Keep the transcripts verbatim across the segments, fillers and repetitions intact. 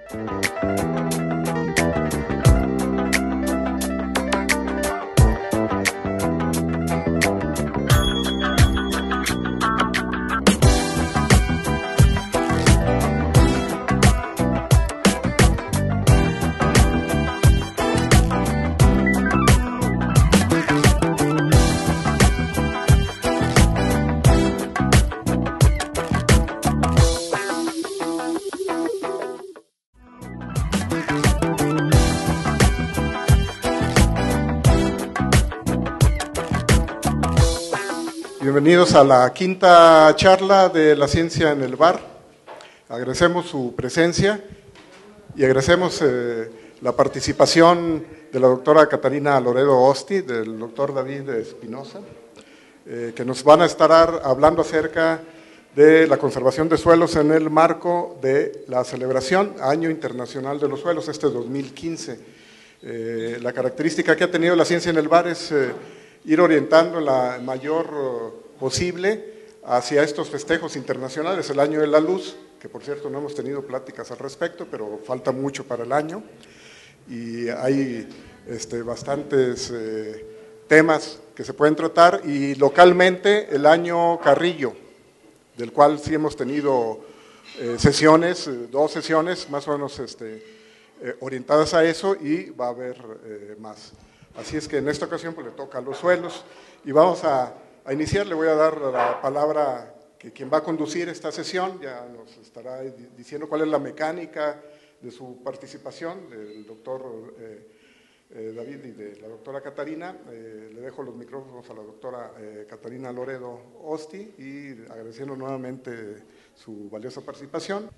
Bienvenidos a la quinta charla de la ciencia en el bar. Agradecemos su presencia y agradecemos eh, la participación de la doctora Catarina Loredo Osti, del doctor David Espinosa, eh, que nos van a estar hablando acerca de la conservación de suelos en el marco de la celebración Año Internacional de los Suelos, este dos mil quince. Eh, la característica que ha tenido la ciencia en el bar es eh, ir orientando la mayor posible hacia estos festejos internacionales, el Año de la Luz, que por cierto no hemos tenido pláticas al respecto, pero falta mucho para el año, y hay este, bastantes eh, temas que se pueden tratar, y localmente el Año Carrillo, del cual sí hemos tenido eh, sesiones, eh, dos sesiones más o menos este, eh, orientadas a eso, y va a haber eh, más. Así es que en esta ocasión pues, le toca a los suelos, y vamos a, a iniciar. Le voy a dar la palabra que quien va a conducir esta sesión, ya nos estará diciendo cuál es la mecánica de su participación, del doctor eh, eh, David y de la doctora Catarina. Eh, le dejo los micrófonos a la doctora eh, Catarina Loredo Osti, y agradeciendo nuevamente su valiosa participación.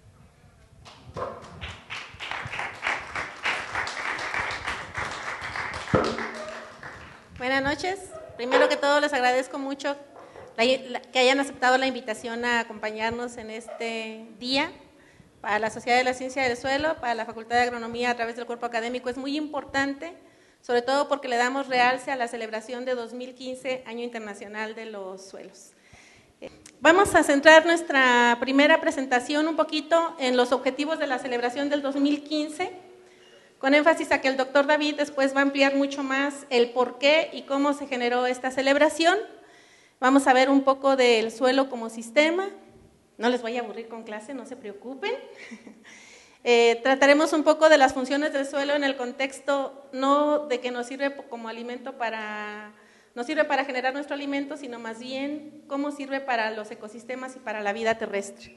Buenas noches. Primero que todo les agradezco mucho la, la, que hayan aceptado la invitación a acompañarnos en este día. Para la Sociedad de la Ciencia del Suelo, para la Facultad de Agronomía a través del cuerpo académico es muy importante, sobre todo porque le damos realce a la celebración de dos mil quince, Año Internacional de los Suelos. Vamos a centrar nuestra primera presentación un poquito en los objetivos de la celebración del dos mil quince, con énfasis a que el doctor David después va a ampliar mucho más el por qué y cómo se generó esta celebración. Vamos a ver un poco del suelo como sistema. No les voy a aburrir con clase, no se preocupen. Eh, trataremos un poco de las funciones del suelo en el contexto no de que nos sirve como alimento para, nos sirve para generar nuestro alimento, sino más bien cómo sirve para los ecosistemas y para la vida terrestre.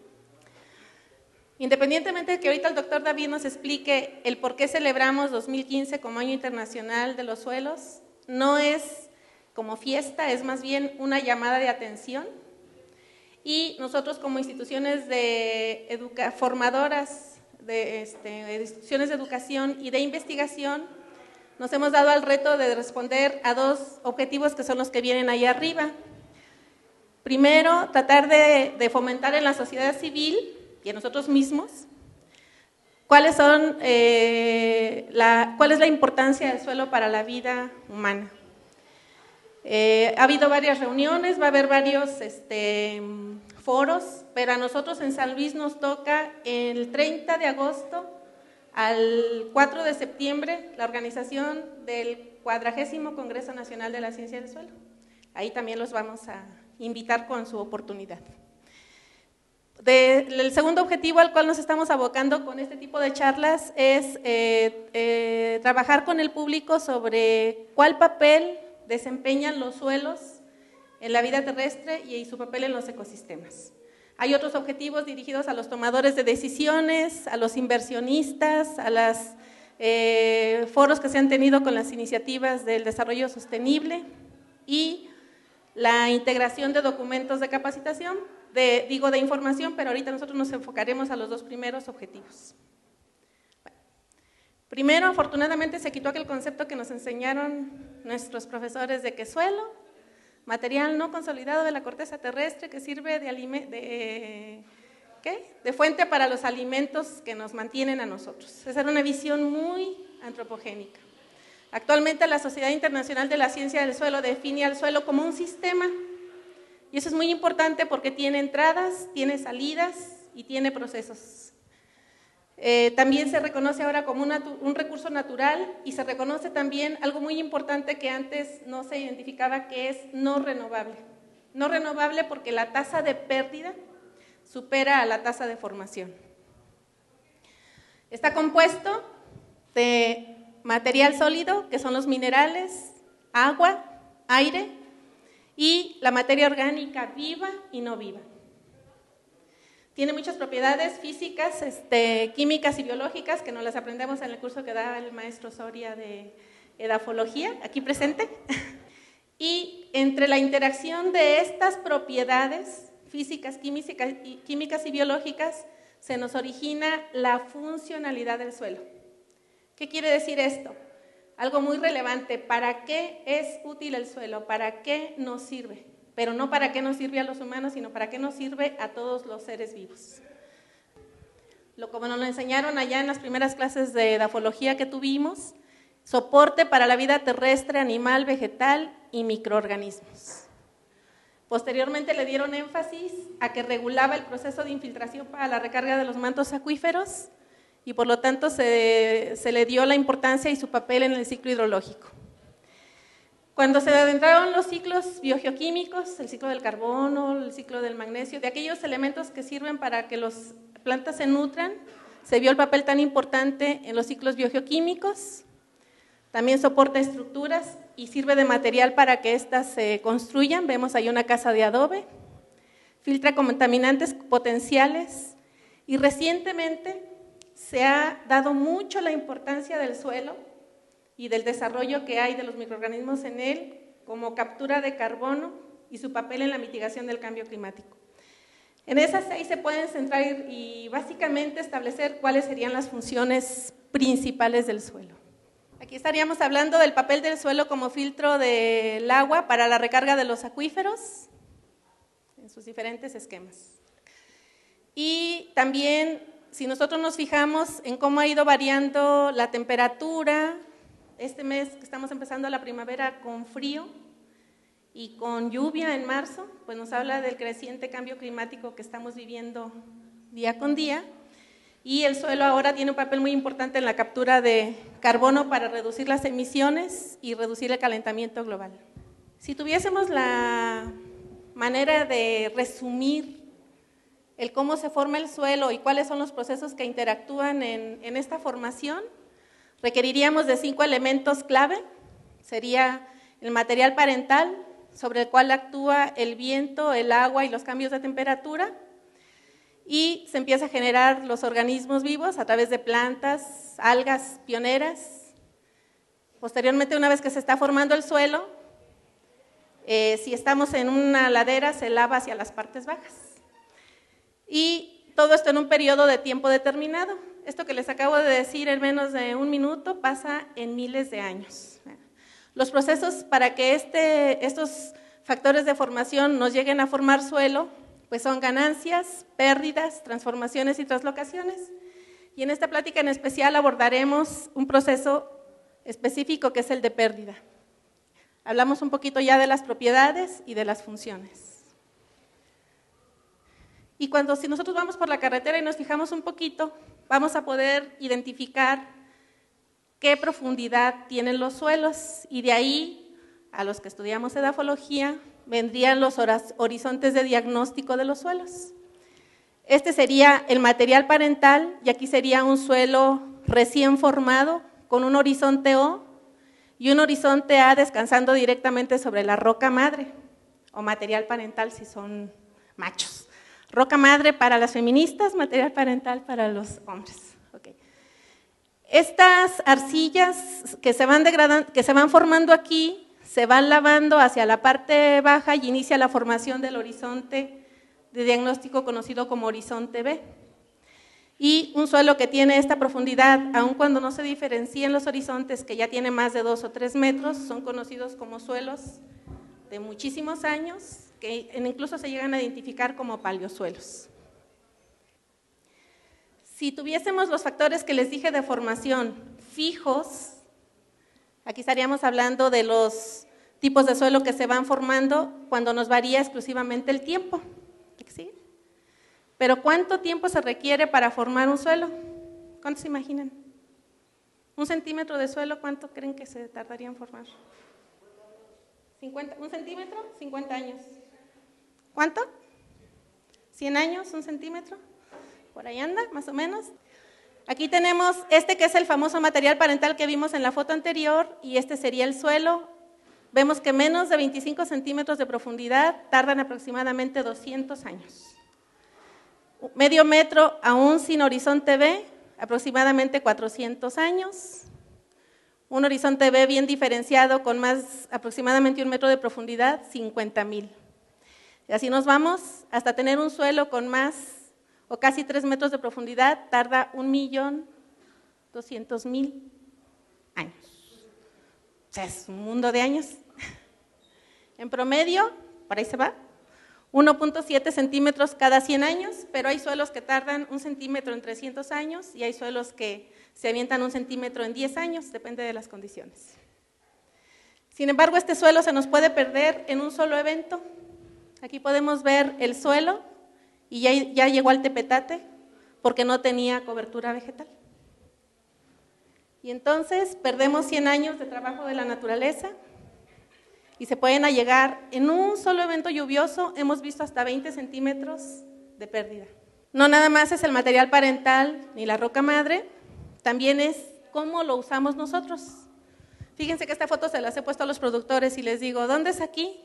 Independientemente de que ahorita el doctor David nos explique el por qué celebramos dos mil quince como Año Internacional de los Suelos, no es como fiesta, es más bien una llamada de atención. Y nosotros como instituciones de educa formadoras, de, este, de instituciones de educación y de investigación, nos hemos dado al reto de responder a dos objetivos que son los que vienen ahí arriba. Primero, tratar de, de fomentar en la sociedad civil y en nosotros mismos cuáles son, eh, la, cuál es la importancia del suelo para la vida humana. Eh, ha habido varias reuniones, va a haber varios este, foros, pero a nosotros en San Luis nos toca el treinta de agosto al cuatro de septiembre la organización del cuadragésimo Congreso Nacional de la Ciencia del Suelo. Ahí también los vamos a invitar con su oportunidad. De, el segundo objetivo al cual nos estamos abocando con este tipo de charlas es eh, eh, trabajar con el público sobre cuál papel desempeñan los suelos en la vida terrestre y su papel en los ecosistemas. Hay otros objetivos dirigidos a los tomadores de decisiones, a los inversionistas, a los eh, foros que se han tenido con las iniciativas del desarrollo sostenible y la integración de documentos de capacitación, de, digo de información, pero ahorita nosotros nos enfocaremos a los dos primeros objetivos. Bueno, primero, afortunadamente se quitó aquel concepto que nos enseñaron nuestros profesores de que suelo, material no consolidado de la corteza terrestre que sirve de, de, ¿qué? de fuente para los alimentos que nos mantienen a nosotros. Esa era una visión muy antropogénica. Actualmente la Sociedad Internacional de la Ciencia del Suelo define al suelo como un sistema, y eso es muy importante porque tiene entradas, tiene salidas y tiene procesos. Eh, también se reconoce ahora como un, un recurso natural y se reconoce también algo muy importante que antes no se identificaba, que es no renovable. No renovable porque la tasa de pérdida supera a la tasa de formación. Está compuesto de material sólido, que son los minerales, agua, aire y la materia orgánica viva y no viva. Tiene muchas propiedades físicas, este, químicas y biológicas que nos las aprendemos en el curso que da el maestro Soria de edafología, aquí presente. Y entre la interacción de estas propiedades físicas, químicas y, químicas y biológicas se nos origina la funcionalidad del suelo. ¿Qué quiere decir esto? Algo muy relevante, ¿para qué es útil el suelo? ¿Para qué nos sirve? Pero no para qué nos sirve a los humanos, sino para qué nos sirve a todos los seres vivos. Lo como nos lo enseñaron allá en las primeras clases de edafología que tuvimos, soporte para la vida terrestre, animal, vegetal y microorganismos. Posteriormente le dieron énfasis a que regulaba el proceso de infiltración para la recarga de los mantos acuíferos y por lo tanto se, se le dio la importancia y su papel en el ciclo hidrológico. Cuando se adentraron los ciclos biogeoquímicos, el ciclo del carbono, el ciclo del magnesio, de aquellos elementos que sirven para que las plantas se nutran, se vio el papel tan importante en los ciclos biogeoquímicos. También soporta estructuras y sirve de material para que éstas se construyan. Vemos ahí una casa de adobe. Filtra contaminantes potenciales y recientemente se ha dado mucho la importancia del suelo y del desarrollo que hay de los microorganismos en él como captura de carbono y su papel en la mitigación del cambio climático. En esas seis se pueden centrar y básicamente establecer cuáles serían las funciones principales del suelo. Aquí estaríamos hablando del papel del suelo como filtro del agua para la recarga de los acuíferos en sus diferentes esquemas. Y también, si nosotros nos fijamos en cómo ha ido variando la temperatura, este mes que estamos empezando la primavera con frío y con lluvia en marzo, pues nos habla del creciente cambio climático que estamos viviendo día con día. Y el suelo ahora tiene un papel muy importante en la captura de carbono para reducir las emisiones y reducir el calentamiento global. Si tuviésemos la manera de resumir el cómo se forma el suelo y cuáles son los procesos que interactúan en, en esta formación, requeriríamos de cinco elementos clave. Sería el material parental, sobre el cual actúa el viento, el agua y los cambios de temperatura, y se empieza a generar los organismos vivos a través de plantas, algas pioneras. Posteriormente, una vez que se está formando el suelo, eh, si estamos en una ladera, se lava hacia las partes bajas. Y todo esto en un periodo de tiempo determinado. Esto que les acabo de decir en menos de un minuto pasa en miles de años. Los procesos para que este, estos factores de formación nos lleguen a formar suelo, pues son ganancias, pérdidas, transformaciones y translocaciones. Y en esta plática en especial abordaremos un proceso específico que es el de pérdida. Hablamos un poquito ya de las propiedades y de las funciones. Y cuando si nosotros vamos por la carretera y nos fijamos un poquito, vamos a poder identificar qué profundidad tienen los suelos y de ahí, a los que estudiamos edafología, vendrían los horizontes de diagnóstico de los suelos. Este sería el material parental y aquí sería un suelo recién formado con un horizonte O y un horizonte A descansando directamente sobre la roca madre o material parental si son machos. Roca madre para las feministas, material parental para los hombres. Okay. Estas arcillas que se van degradando, que se van formando aquí, se van lavando hacia la parte baja y inicia la formación del horizonte de diagnóstico conocido como horizonte B. Y un suelo que tiene esta profundidad, aun cuando no se diferencien los horizontes, que ya tiene más de dos o tres metros, son conocidos como suelos de muchísimos años, que incluso se llegan a identificar como paleosuelos. Si tuviésemos los factores que les dije de formación fijos, aquí estaríamos hablando de los tipos de suelo que se van formando cuando nos varía exclusivamente el tiempo. ¿Sí? Pero ¿cuánto tiempo se requiere para formar un suelo? ¿Cuántos se imaginan? ¿Un centímetro de suelo cuánto creen que se tardaría en formar? cincuenta, ¿un centímetro? cincuenta años. ¿Cuánto? ¿cien años? ¿Un centímetro? Por ahí anda, más o menos. Aquí tenemos este que es el famoso material parental que vimos en la foto anterior y este sería el suelo. Vemos que menos de veinticinco centímetros de profundidad tardan aproximadamente doscientos años. Medio metro aún sin horizonte B, aproximadamente cuatrocientos años. Un horizonte B bien diferenciado con más aproximadamente un metro de profundidad, cincuenta mil. Y así nos vamos hasta tener un suelo con más o casi tres metros de profundidad, tarda un millón doscientos mil años. O sea, es un mundo de años. En promedio, por ahí se va, uno punto siete centímetros cada cien años, pero hay suelos que tardan un centímetro en trescientos años y hay suelos que se avientan un centímetro en diez años, depende de las condiciones. Sin embargo, este suelo se nos puede perder en un solo evento. Aquí podemos ver el suelo y ya, ya llegó al tepetate porque no tenía cobertura vegetal. Y entonces perdemos cien años de trabajo de la naturaleza y se pueden llegar, en un solo evento lluvioso, hemos visto hasta veinte centímetros de pérdida. No nada más es el material parental ni la roca madre, también es cómo lo usamos nosotros. Fíjense que esta foto se las he puesto a los productores y les digo, ¿dónde es aquí?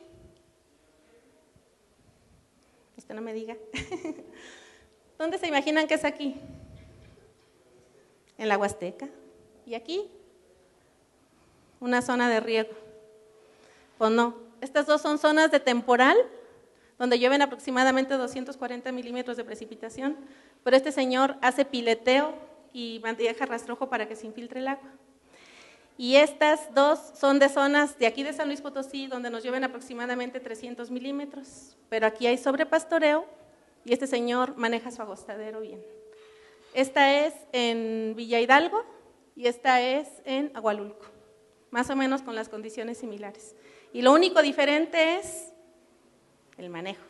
Usted no me diga. ¿Dónde se imaginan que es aquí? En la Huasteca. ¿Y aquí? Una zona de riego. Pues no, estas dos son zonas de temporal, donde llueven aproximadamente doscientos cuarenta milímetros de precipitación, pero este señor hace pileteo y deja rastrojo para que se infiltre el agua. Y estas dos son de zonas de aquí de San Luis Potosí, donde nos llueven aproximadamente trescientos milímetros, pero aquí hay sobrepastoreo y este señor maneja su agostadero bien. Esta es en Villa Hidalgo y esta es en Agualulco, más o menos con las condiciones similares. Y lo único diferente es el manejo.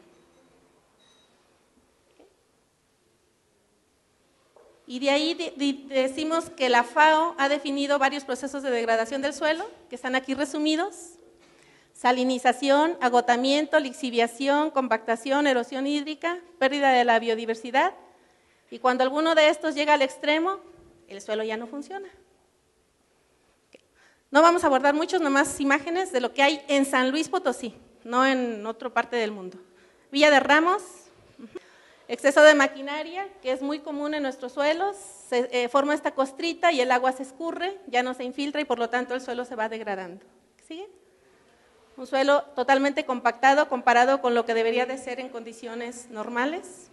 Y de ahí de, de, decimos que la FAO ha definido varios procesos de degradación del suelo, que están aquí resumidos: salinización, agotamiento, lixiviación, compactación, erosión hídrica, pérdida de la biodiversidad, y cuando alguno de estos llega al extremo, el suelo ya no funciona. No vamos a abordar muchos, nomás imágenes de lo que hay en San Luis Potosí, no en otra parte del mundo. Villa de Ramos, exceso de maquinaria, que es muy común en nuestros suelos, se eh, forma esta costrita y el agua se escurre, ya no se infiltra y por lo tanto el suelo se va degradando. ¿Sigue? Un suelo totalmente compactado comparado con lo que debería de ser en condiciones normales.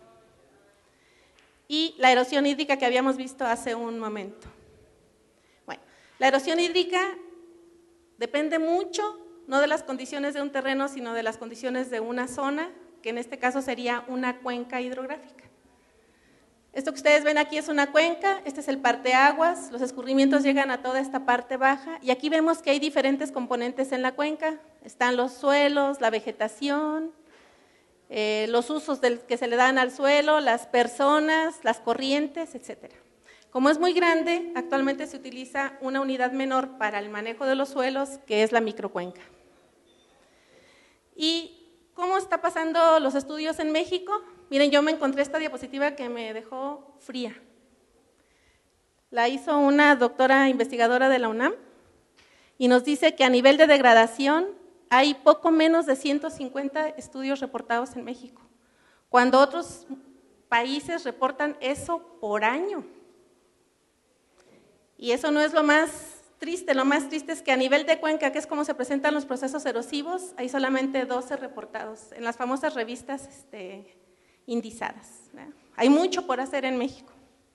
Y la erosión hídrica que habíamos visto hace un momento. Bueno, la erosión hídrica depende mucho, no de las condiciones de un terreno, sino de las condiciones de una zona, que en este caso sería una cuenca hidrográfica. Esto que ustedes ven aquí es una cuenca, este es el parteaguas, los escurrimientos llegan a toda esta parte baja, y aquí vemos que hay diferentes componentes en la cuenca, están los suelos, la vegetación, eh, los usos del, que se le dan al suelo, las personas, las corrientes, etcétera. Como es muy grande, actualmente se utiliza una unidad menor para el manejo de los suelos, que es la microcuenca. ¿Y cómo está pasando los estudios en México? Miren, yo me encontré esta diapositiva que me dejó fría. La hizo una doctora investigadora de la UNAM y nos dice que a nivel de degradación hay poco menos de ciento cincuenta estudios reportados en México, cuando otros países reportan eso por año. Y eso no es lo más triste, lo más triste es que a nivel de cuenca, que es como se presentan los procesos erosivos, hay solamente doce reportados en las famosas revistas este, indizadas, ¿verdad? Hay mucho por hacer en México.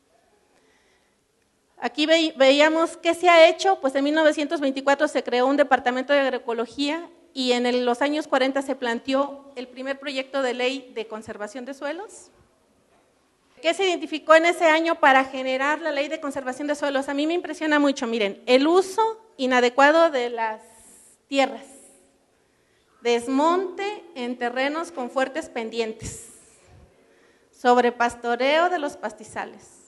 Aquí ve, veíamos qué se ha hecho, pues en mil novecientos veinticuatro se creó un departamento de agroecología y en el, los años cuarenta se planteó el primer proyecto de ley de conservación de suelos. ¿Qué se identificó en ese año para generar la ley de conservación de suelos? A mí me impresiona mucho, miren, el uso inadecuado de las tierras, desmonte en terrenos con fuertes pendientes, sobrepastoreo de los pastizales,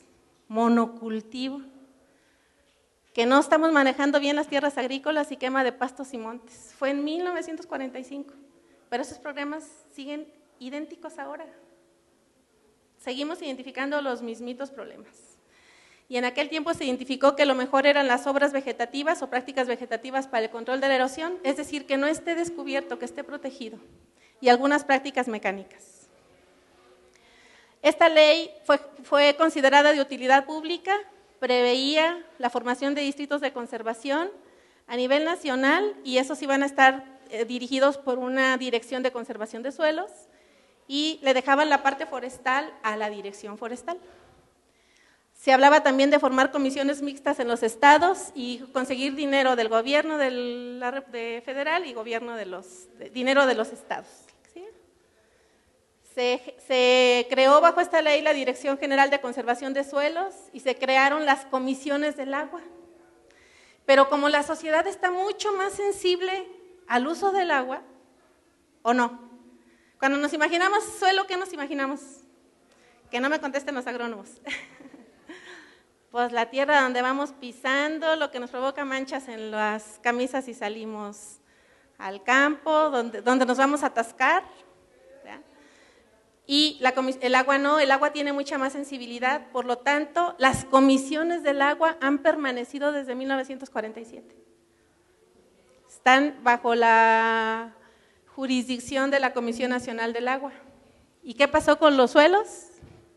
monocultivo, que no estamos manejando bien las tierras agrícolas y quema de pastos y montes. Fue en mil novecientos cuarenta y cinco, pero esos problemas siguen idénticos ahora. Seguimos identificando los mismitos problemas. Y en aquel tiempo se identificó que lo mejor eran las obras vegetativas o prácticas vegetativas para el control de la erosión, es decir, que no esté descubierto, que esté protegido, y algunas prácticas mecánicas. Esta ley fue, fue considerada de utilidad pública, preveía la formación de distritos de conservación a nivel nacional, y esos iban a estar eh, dirigidos por una dirección de conservación de suelos, y le dejaban la parte forestal a la dirección forestal. Se hablaba también de formar comisiones mixtas en los estados y conseguir dinero del gobierno de la, de federal y gobierno de los, de, dinero de los estados. ¿Sí? Se, se creó bajo esta ley la Dirección General de Conservación de Suelos y se crearon las comisiones del agua. Pero como la sociedad está mucho más sensible al uso del agua, ¿o no? Cuando nos imaginamos suelo, ¿qué nos imaginamos? Que no me contesten los agrónomos. Pues la tierra donde vamos pisando, lo que nos provoca manchas en las camisas y salimos al campo, donde, donde nos vamos a atascar. ¿Ya? Y la, el agua no, el agua tiene mucha más sensibilidad, por lo tanto, las comisiones del agua han permanecido desde mil novecientos cuarenta y siete. Están bajo la jurisdicción de la Comisión Nacional del Agua. ¿Y qué pasó con los suelos?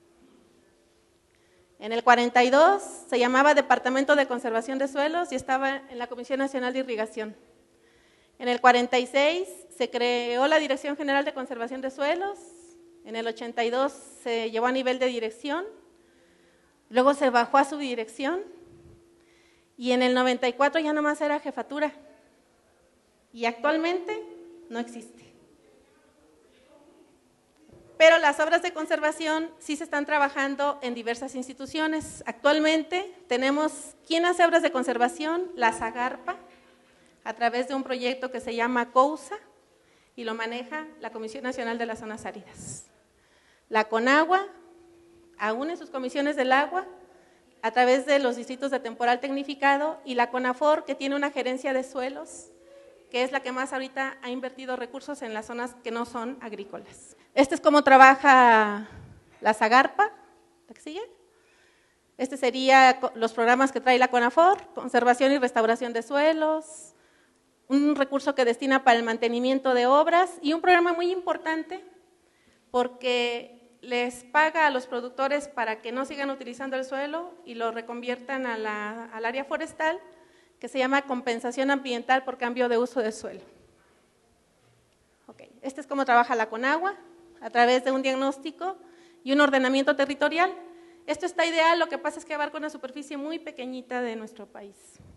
En el cuarenta y dos se llamaba Departamento de Conservación de Suelos y estaba en la Comisión Nacional de Irrigación. En el cuarenta y seis se creó la Dirección General de Conservación de Suelos, en el ochenta y dos se llevó a nivel de dirección, luego se bajó a subdirección y en el noventa y cuatro ya nomás era jefatura y actualmente no existe. Pero las obras de conservación sí se están trabajando en diversas instituciones. Actualmente tenemos, ¿quién hace obras de conservación? La SAGARPA, a través de un proyecto que se llama COUSA, y lo maneja la Comisión Nacional de las Zonas Áridas. La CONAGUA, aún en sus comisiones del agua, a través de los distritos de temporal tecnificado, y la CONAFOR, que tiene una gerencia de suelos, que es la que más ahorita ha invertido recursos en las zonas que no son agrícolas. Este es cómo trabaja la SAGARPA, ¿la que sigue? Este sería los programas que trae la CONAFOR, conservación y restauración de suelos, un recurso que destina para el mantenimiento de obras y un programa muy importante porque les paga a los productores para que no sigan utilizando el suelo y lo reconviertan a la, al área forestal, que se llama compensación ambiental por cambio de uso de suelo. Okay. Este es cómo trabaja la CONAGUA, a través de un diagnóstico y un ordenamiento territorial. Esto está ideal, lo que pasa es que abarca una superficie muy pequeñita de nuestro país.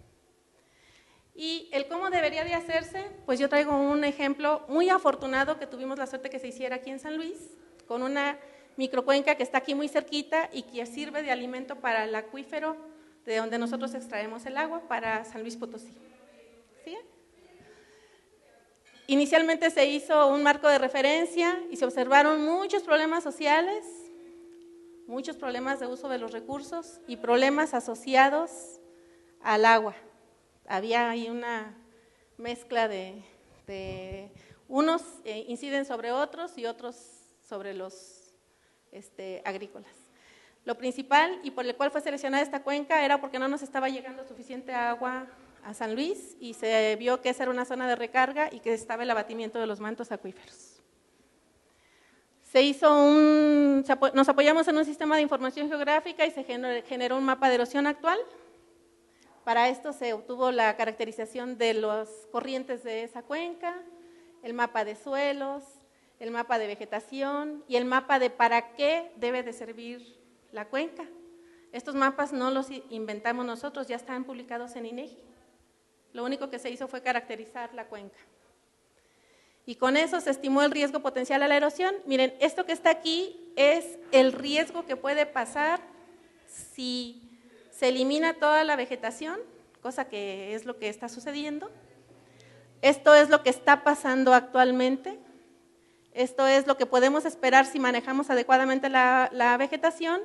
Y el cómo debería de hacerse, pues yo traigo un ejemplo muy afortunado que tuvimos la suerte que se hiciera aquí en San Luis, con una microcuenca que está aquí muy cerquita y que sirve de alimento para el acuífero de donde nosotros extraemos el agua para San Luis Potosí. ¿Sí? Inicialmente se hizo un marco de referencia y se observaron muchos problemas sociales, muchos problemas de uso de los recursos y problemas asociados al agua. Había ahí una mezcla de, de unos eh, inciden sobre otros y otros sobre los este, agrícolas. Lo principal y por el cual fue seleccionada esta cuenca era porque no nos estaba llegando suficiente agua a San Luis y se vio que esa era una zona de recarga y que estaba el abatimiento de los mantos acuíferos. Se hizo un, nos apoyamos en un sistema de información geográfica y se generó un mapa de erosión actual. Para esto se obtuvo la caracterización de las corrientes de esa cuenca, el mapa de suelos, el mapa de vegetación y el mapa de para qué debe de servir la cuenca. Estos mapas no los inventamos nosotros, ya están publicados en INEGI. Lo único que se hizo fue caracterizar la cuenca. Y con eso se estimó el riesgo potencial a la erosión. Miren, esto que está aquí es el riesgo que puede pasar si se elimina toda la vegetación, cosa que es lo que está sucediendo. Esto es lo que está pasando actualmente. Esto es lo que podemos esperar si manejamos adecuadamente la, la vegetación.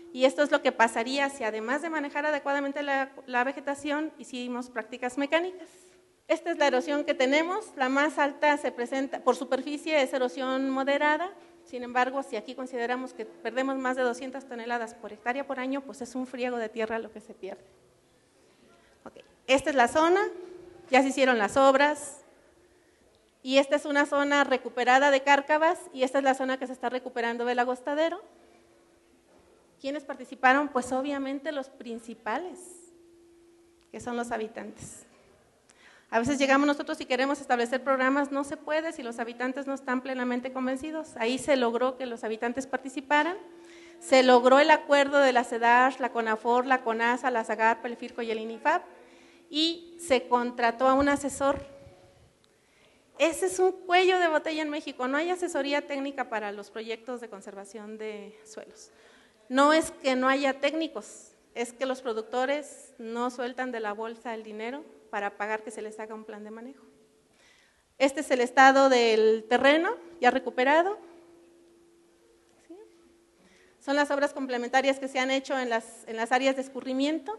Y esto es lo que pasaría si además de manejar adecuadamente la, la vegetación, hicimos prácticas mecánicas. Esta es la erosión que tenemos, la más alta se presenta, por superficie es erosión moderada, sin embargo, si aquí consideramos que perdemos más de doscientas toneladas por hectárea por año, pues es un friego de tierra lo que se pierde. Okay. Esta es la zona, ya se hicieron las obras, y esta es una zona recuperada de cárcavas, y esta es la zona que se está recuperando del agostadero. ¿Quiénes participaron? Pues obviamente los principales, que son los habitantes. A veces llegamos nosotros y queremos establecer programas, no se puede si los habitantes no están plenamente convencidos. Ahí se logró que los habitantes participaran, se logró el acuerdo de la CEDARS, la CONAFOR, la CONASA, la SAGARPA, el FIRCO y el INIFAP, y se contrató a un asesor. Ese es un cuello de botella en México, no hay asesoría técnica para los proyectos de conservación de suelos. No es que no haya técnicos, es que los productores no sueltan de la bolsa el dinero para pagar que se les haga un plan de manejo. Este es el estado del terreno ya recuperado. ¿Sí? Son las obras complementarias que se han hecho en las, en las áreas de escurrimiento.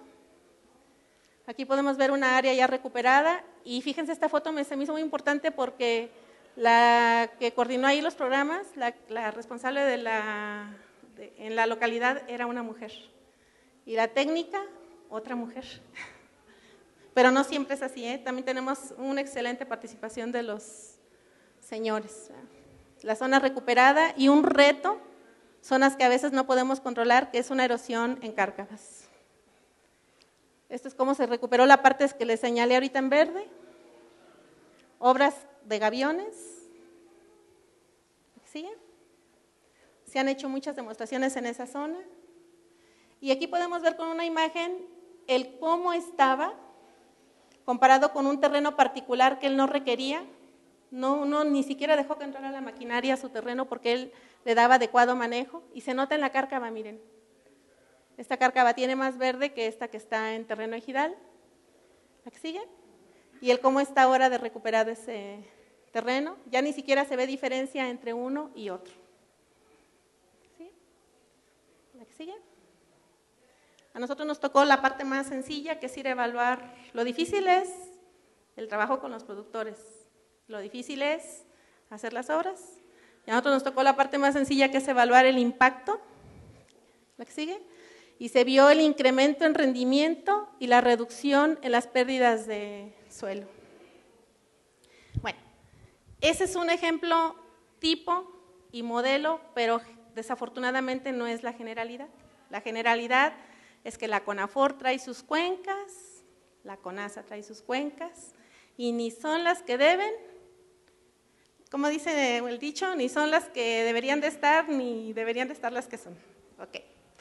Aquí podemos ver una área ya recuperada y fíjense, esta foto me, se me hizo muy importante porque la que coordinó ahí los programas, la, la responsable de la, de, en la localidad era una mujer y la técnica, otra mujer. Pero no siempre es así, ¿eh? También tenemos una excelente participación de los señores. La zona recuperada y un reto, zonas que a veces no podemos controlar, que es una erosión en cárcavas. Esto es cómo se recuperó la parte que les señalé ahorita en verde. Obras de gaviones. ¿Sigue? Se han hecho muchas demostraciones en esa zona. Y aquí podemos ver con una imagen el cómo estaba comparado con un terreno particular que él no requería, no, no, ni siquiera dejó que entrara la maquinaria a su terreno porque él le daba adecuado manejo, y se nota en la cárcava, miren, esta cárcava tiene más verde que esta que está en terreno ejidal, ¿la que sigue? Y el cómo está ahora de recuperar ese terreno, ya ni siquiera se ve diferencia entre uno y otro. ¿Sí? ¿La que sigue? A nosotros nos tocó la parte más sencilla, que es ir a evaluar. Lo difícil es el trabajo con los productores, lo difícil es hacer las obras. Y a nosotros nos tocó la parte más sencilla, que es evaluar el impacto. ¿La que sigue? Y se vio el incremento en rendimiento y la reducción en las pérdidas de suelo. Bueno, ese es un ejemplo tipo y modelo, pero desafortunadamente no es la generalidad. La generalidad es que la CONAFOR trae sus cuencas, la CONASA trae sus cuencas, y ni son las que deben, como dice el dicho, ni son las que deberían de estar, ni deberían de estar las que son. Ok.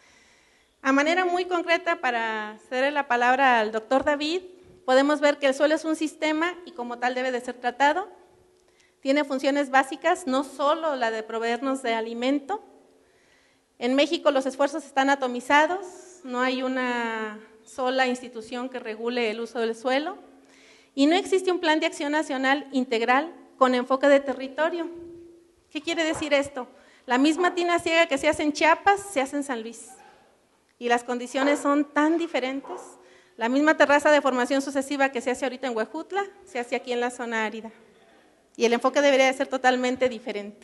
A manera muy concreta, para ceder la palabra al doctor David, podemos ver que el suelo es un sistema y como tal debe de ser tratado. Tiene funciones básicas, no solo la de proveernos de alimento. En México los esfuerzos están atomizados, no hay una sola institución que regule el uso del suelo y no existe un plan de acción nacional integral con enfoque de territorio. ¿Qué quiere decir esto? La misma tina ciega que se hace en Chiapas se hace en San Luis y las condiciones son tan diferentes. La misma terraza de formación sucesiva que se hace ahorita en Huejutla se hace aquí en la zona árida y el enfoque debería de ser totalmente diferente.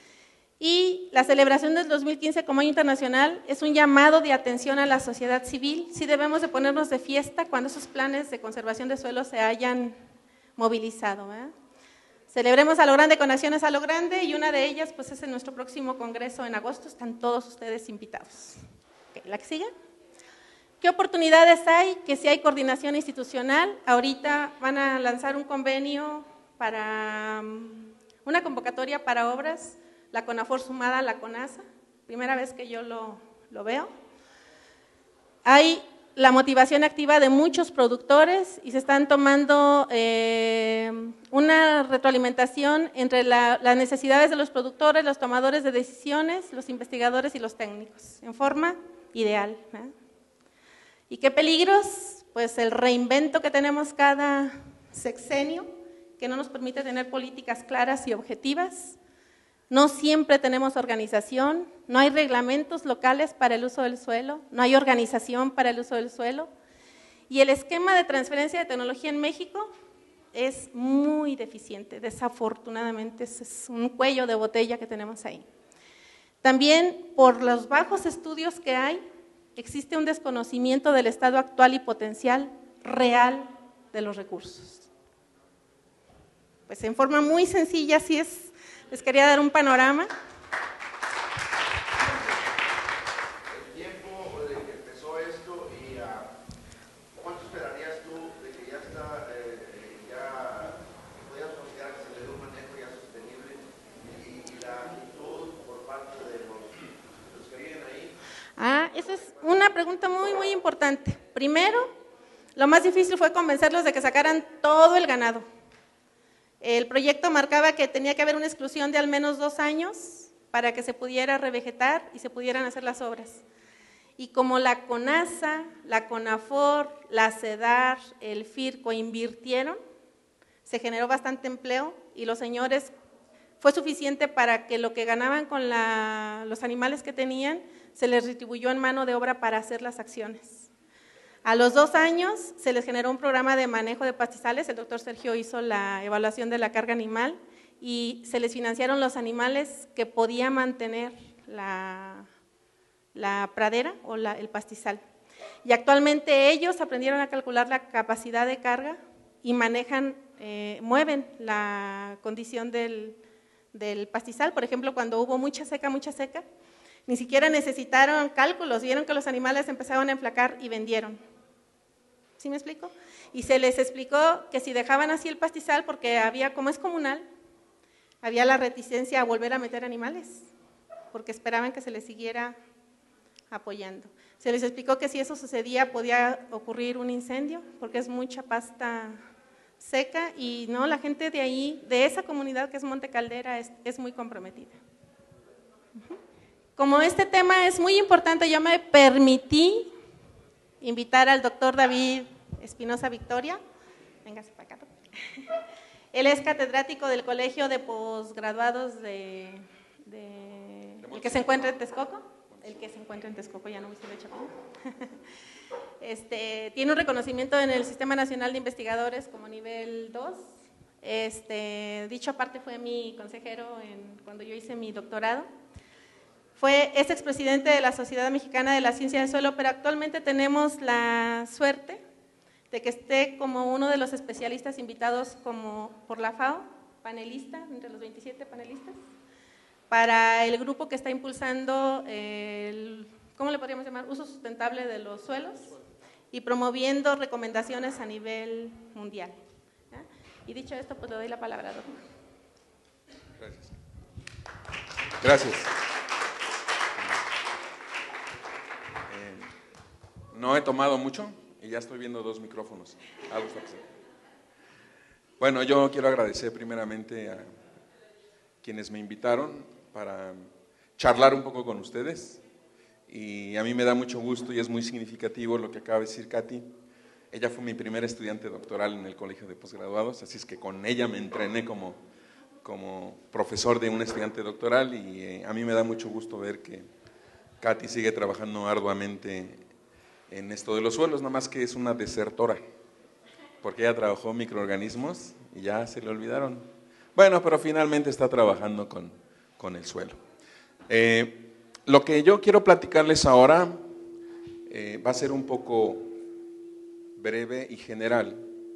Y la celebración del dos mil quince como Año Internacional es un llamado de atención a la sociedad civil. Sí debemos de ponernos de fiesta cuando esos planes de conservación de suelo se hayan movilizado, ¿verdad? Celebremos a lo grande con acciones a lo grande y una de ellas pues es en nuestro próximo congreso en agosto, están todos ustedes invitados. Okay, ¿la que sigue? ¿Qué oportunidades hay? Que si hay coordinación institucional, ahorita van a lanzar un convenio para una convocatoria para obras, la CONAFOR sumada a la CONASA, primera vez que yo lo, lo veo. Hay la motivación activa de muchos productores y se están tomando eh, una retroalimentación entre la, las necesidades de los productores, los tomadores de decisiones, los investigadores y los técnicos, en forma ideal, ¿eh? ¿Y qué peligros? Pues el reinvento que tenemos cada sexenio, que no nos permite tener políticas claras y objetivas. No siempre tenemos organización, no hay reglamentos locales para el uso del suelo, no hay organización para el uso del suelo. Y el esquema de transferencia de tecnología en México es muy deficiente, desafortunadamente es un cuello de botella que tenemos ahí. También por los bajos estudios que hay, existe un desconocimiento del estado actual y potencial real de los recursos. Pues en forma muy sencilla, así es, les quería dar un panorama. El tiempo de que empezó esto y uh, ¿cuánto esperarías tú de que ya está, eh, ya podías considerar que se le dio un manejo ya sostenible y, y la actitud por parte de los, los que viven ahí? Ah, esa es una pregunta muy, muy importante. Primero, lo más difícil fue convencerlos de que sacaran todo el ganado. El proyecto marcaba que tenía que haber una exclusión de al menos dos años para que se pudiera revegetar y se pudieran hacer las obras. Y como la CONASA, la CONAFOR, la CEDAR, el FIRCO invirtieron, se generó bastante empleo y los señores, fue suficiente para que lo que ganaban con la, los animales que tenían, se les retribuyó en mano de obra para hacer las acciones. A los dos años se les generó un programa de manejo de pastizales, el doctor Sergio hizo la evaluación de la carga animal y se les financiaron los animales que podía mantener la, la pradera o la, el pastizal. Y actualmente ellos aprendieron a calcular la capacidad de carga y manejan, eh, mueven la condición del, del pastizal. Por ejemplo, cuando hubo mucha seca, mucha seca, ni siquiera necesitaron cálculos, vieron que los animales empezaron a enflacar y vendieron. ¿Sí me explico? Y se les explicó que si dejaban así el pastizal, porque había, como es comunal, había la reticencia a volver a meter animales, porque esperaban que se les siguiera apoyando. Se les explicó que si eso sucedía podía ocurrir un incendio, porque es mucha pasta seca y no, la gente de ahí, de esa comunidad que es Monte Caldera, es, es muy comprometida. Como este tema es muy importante, yo me permití invitar al doctor David Espinosa Victoria. Véngase para acá. Él es catedrático del Colegio de Posgraduados de, de el que se encuentra en Texcoco. El que se encuentra en Texcoco, ya no me sirve Chapín. Este, tiene un reconocimiento en el Sistema Nacional de Investigadores como nivel dos. Este, dicho aparte, fue mi consejero en, cuando yo hice mi doctorado. Fue, es expresidente de la Sociedad Mexicana de la Ciencia del Suelo, pero actualmente tenemos la suerte de que esté como uno de los especialistas invitados como por la FAO, panelista, entre los veintisiete panelistas, para el grupo que está impulsando el, ¿cómo le podríamos llamar? Uso sustentable de los suelos y promoviendo recomendaciones a nivel mundial. ¿Ya? Y dicho esto, pues le doy la palabra, doctor. Gracias. Gracias. No he tomado mucho y ya estoy viendo dos micrófonos. Algo está pasando. Bueno, yo quiero agradecer primeramente a quienes me invitaron para charlar un poco con ustedes. Y a mí me da mucho gusto y es muy significativo lo que acaba de decir Katy. Ella fue mi primera estudiante doctoral en el Colegio de Posgraduados, así es que con ella me entrené como, como profesor de un estudiante doctoral y eh, a mí me da mucho gusto ver que Katy sigue trabajando arduamente en esto de los suelos, nada más que es una desertora, porque ella trabajó microorganismos y ya se le olvidaron. Bueno, pero finalmente está trabajando con, con el suelo. Eh, lo que yo quiero platicarles ahora eh, va a ser un poco breve y general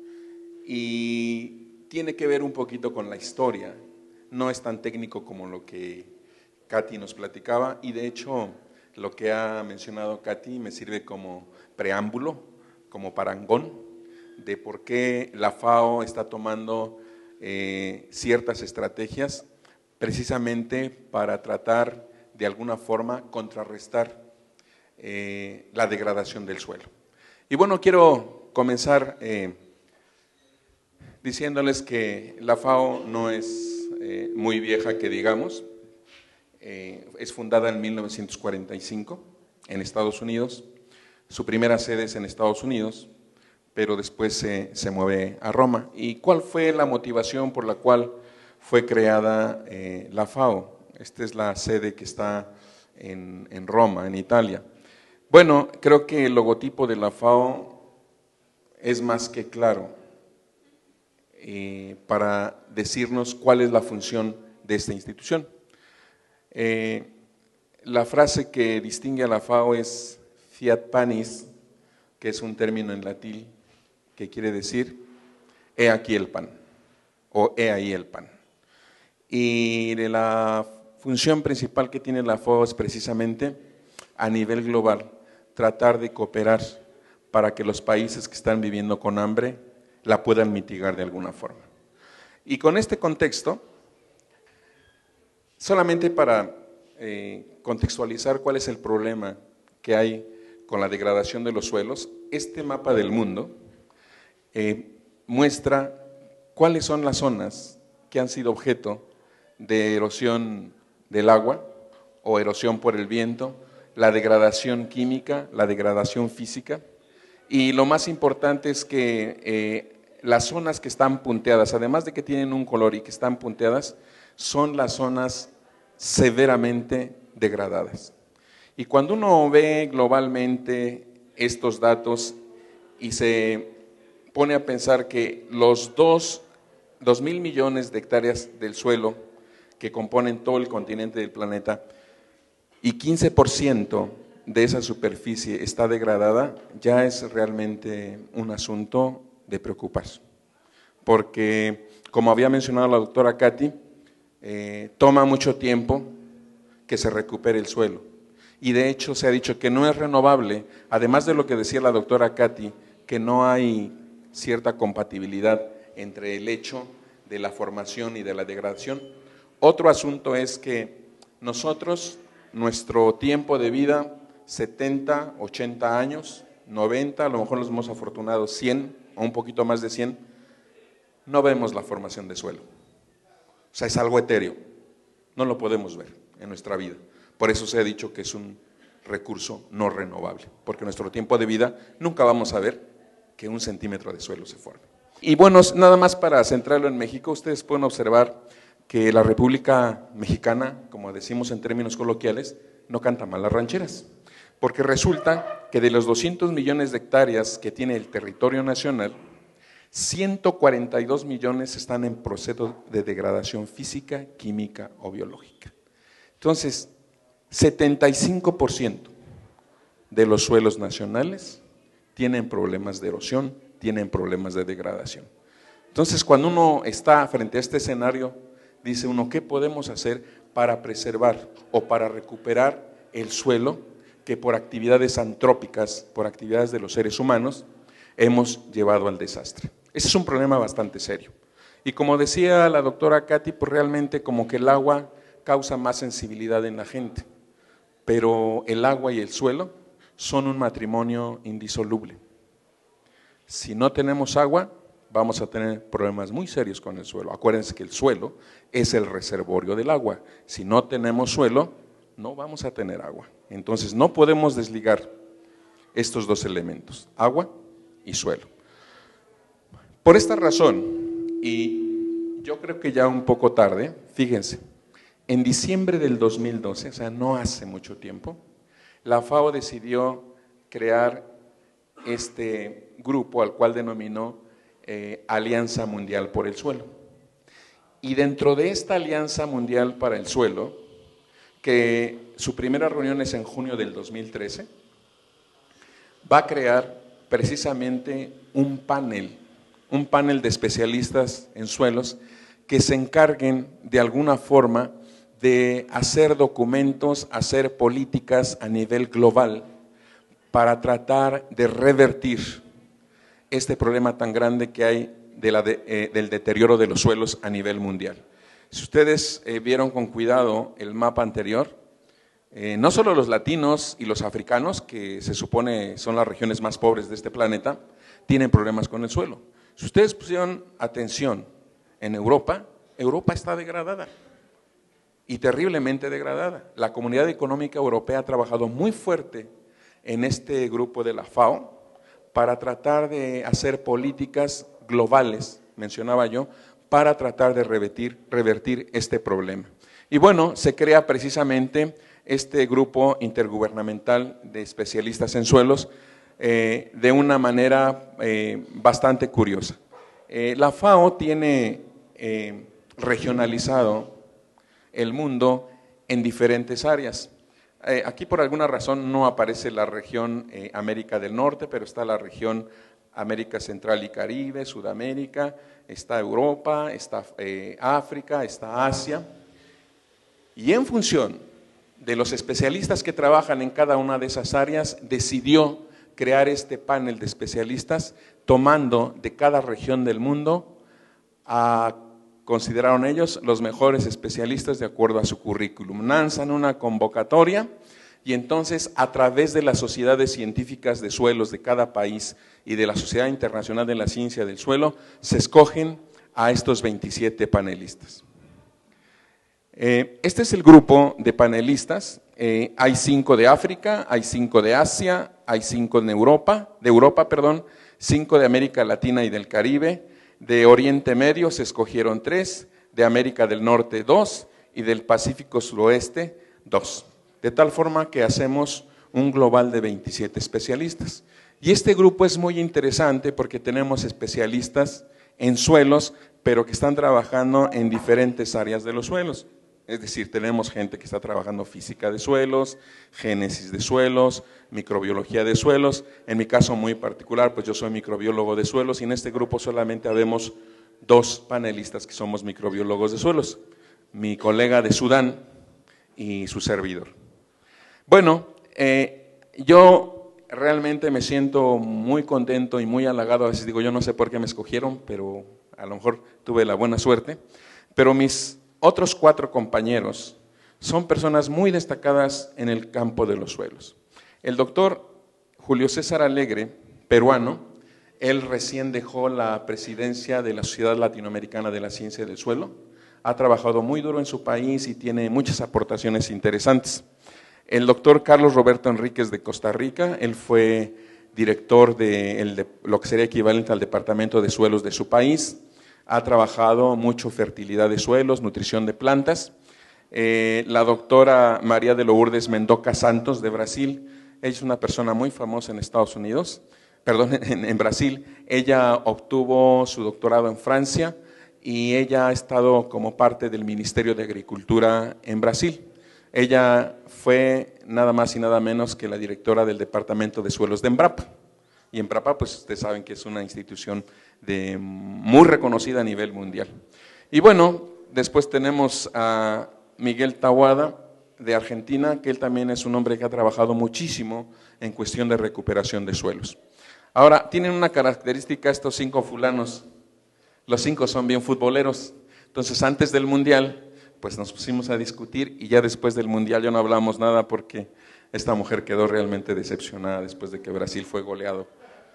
y tiene que ver un poquito con la historia, no es tan técnico como lo que Katy nos platicaba y de hecho lo que ha mencionado Katy me sirve como preámbulo, como parangón de por qué la FAO está tomando eh, ciertas estrategias precisamente para tratar de alguna forma contrarrestar eh, la degradación del suelo. Y bueno, quiero comenzar eh, diciéndoles que la FAO no es eh, muy vieja que digamos. Eh, es fundada en mil novecientos cuarenta y cinco en Estados Unidos, su primera sede es en Estados Unidos, pero después se, se mueve a Roma. ¿Y cuál fue la motivación por la cual fue creada eh, la FAO? Esta es la sede que está en, en Roma, en Italia. Bueno, creo que el logotipo de la FAO es más que claro eh, para decirnos cuál es la función de esta institución. Eh, la frase que distingue a la FAO es fiat panis, que es un término en latín que quiere decir he aquí el pan, o he ahí el pan. Y de la función principal que tiene la FAO es precisamente a nivel global tratar de cooperar para que los países que están viviendo con hambre la puedan mitigar de alguna forma. Y con este contexto, solamente para eh, contextualizar cuál es el problema que hay con la degradación de los suelos, este mapa del mundo eh, muestra cuáles son las zonas que han sido objeto de erosión del agua o erosión por el viento, la degradación química, la degradación física, y lo más importante es que eh, las zonas que están punteadas, además de que tienen un color y que están punteadas, son las zonas severamente degradadas. Y cuando uno ve globalmente estos datos y se pone a pensar que los dos, dos mil millones de hectáreas del suelo que componen todo el continente del planeta y quince por ciento de esa superficie está degradada, ya es realmente un asunto de preocuparse. Porque, como había mencionado la doctora Katy, eh, toma mucho tiempo que se recupere el suelo. Y de hecho se ha dicho que no es renovable, además de lo que decía la doctora Katy, que no hay cierta compatibilidad entre el hecho de la formación y de la degradación. Otro asunto es que nosotros, nuestro tiempo de vida, setenta, ochenta años, noventa, a lo mejor nos hemos afortunado cien o un poquito más de cien, no vemos la formación de suelo. O sea, es algo etéreo, no lo podemos ver en nuestra vida. Por eso se ha dicho que es un recurso no renovable, porque nuestro tiempo de vida nunca vamos a ver que un centímetro de suelo se forme. Y bueno, nada más para centrarlo en México, ustedes pueden observar que la República Mexicana, como decimos en términos coloquiales, no canta mal las rancheras, porque resulta que de los doscientos millones de hectáreas que tiene el territorio nacional, ciento cuarenta y dos millones están en proceso de degradación física, química o biológica. Entonces, setenta y cinco por ciento de los suelos nacionales tienen problemas de erosión, tienen problemas de degradación. Entonces, cuando uno está frente a este escenario, dice uno, ¿qué podemos hacer para preservar o para recuperar el suelo que por actividades antrópicas, por actividades de los seres humanos, hemos llevado al desastre? Ese es un problema bastante serio. Y como decía la doctora Katy, pues realmente como que el agua causa más sensibilidad en la gente, pero el agua y el suelo son un matrimonio indisoluble. Si no tenemos agua, vamos a tener problemas muy serios con el suelo. Acuérdense que el suelo es el reservorio del agua. Si no tenemos suelo, no vamos a tener agua. Entonces no podemos desligar estos dos elementos, agua y suelo. Por esta razón, y yo creo que ya un poco tarde, fíjense, en diciembre del dos mil doce, o sea, no hace mucho tiempo, la FAO decidió crear este grupo al cual denominó eh, Alianza Mundial por el Suelo. Y dentro de esta Alianza Mundial para el Suelo, que su primera reunión es en junio del dos mil trece, va a crear precisamente un panel, un panel de especialistas en suelos que se encarguen de alguna forma de hacer documentos, hacer políticas a nivel global para tratar de revertir este problema tan grande que hay de la de, eh, del deterioro de los suelos a nivel mundial. Si ustedes eh, vieron con cuidado el mapa anterior, eh, no solo los latinos y los africanos, que se supone son las regiones más pobres de este planeta, tienen problemas con el suelo. Si ustedes pusieron atención en Europa, Europa está degradada y terriblemente degradada. La Comunidad Económica Europea ha trabajado muy fuerte en este grupo de la FAO para tratar de hacer políticas globales, mencionaba yo, para tratar de revertir, revertir este problema. Y bueno, se crea precisamente este grupo intergubernamental de especialistas en suelos eh, de una manera eh, bastante curiosa. Eh, la FAO tiene eh, regionalizado el mundo en diferentes áreas. Eh, aquí por alguna razón no aparece la región eh, América del Norte, pero está la región América Central y Caribe, Sudamérica, está Europa, está eh, África, está Asia. Y en función de los especialistas que trabajan en cada una de esas áreas, decidió crear este panel de especialistas, tomando de cada región del mundo, a, consideraron ellos, los mejores especialistas de acuerdo a su currículum. Lanzan una convocatoria y entonces a través de las sociedades científicas de suelos de cada país y de la Sociedad Internacional de la Ciencia del Suelo, se escogen a estos veintisiete panelistas. Eh, este es el grupo de panelistas. Eh, hay cinco de África, hay cinco de Asia, hay cinco de Europa, de Europa, perdón, cinco de América Latina y del Caribe, de Oriente Medio se escogieron tres, de América del Norte dos y del Pacífico Suroeste dos. De tal forma que hacemos un global de veintisiete especialistas. Y este grupo es muy interesante porque tenemos especialistas en suelos, pero que están trabajando en diferentes áreas de los suelos. Es decir, tenemos gente que está trabajando física de suelos, génesis de suelos, microbiología de suelos. En mi caso muy particular, pues yo soy microbiólogo de suelos y en este grupo solamente habemos dos panelistas que somos microbiólogos de suelos, mi colega de Sudán y su servidor. Bueno, eh, yo realmente me siento muy contento y muy halagado. A veces digo, yo no sé por qué me escogieron, pero a lo mejor tuve la buena suerte. Pero mis otros cuatro compañeros son personas muy destacadas en el campo de los suelos. El doctor Julio César Alegre, peruano, él recién dejó la presidencia de la Sociedad Latinoamericana de la Ciencia del Suelo, ha trabajado muy duro en su país y tiene muchas aportaciones interesantes. El doctor Carlos Roberto Enríquez de Costa Rica, él fue director de, el de lo que sería equivalente al Departamento de Suelos de su país, ha trabajado mucho fertilidad de suelos, nutrición de plantas. Eh, la doctora María de Lourdes Mendoca Santos de Brasil, ella es una persona muy famosa en Estados Unidos, perdón, en, en Brasil. Ella obtuvo su doctorado en Francia y ella ha estado como parte del Ministerio de Agricultura en Brasil. Ella fue nada más y nada menos que la directora del Departamento de Suelos de Embrapa. Y Embrapa, pues ustedes saben que es una institución de, muy reconocida a nivel mundial. Y bueno, después tenemos a Miguel Tahuada de Argentina, que él también es un hombre que ha trabajado muchísimo en cuestión de recuperación de suelos. Ahora, tienen una característica estos cinco fulanos, los cinco son bien futboleros. Entonces, antes del Mundial, pues nos pusimos a discutir y ya después del Mundial ya no hablamos nada porque esta mujer quedó realmente decepcionada después de que Brasil fue goleado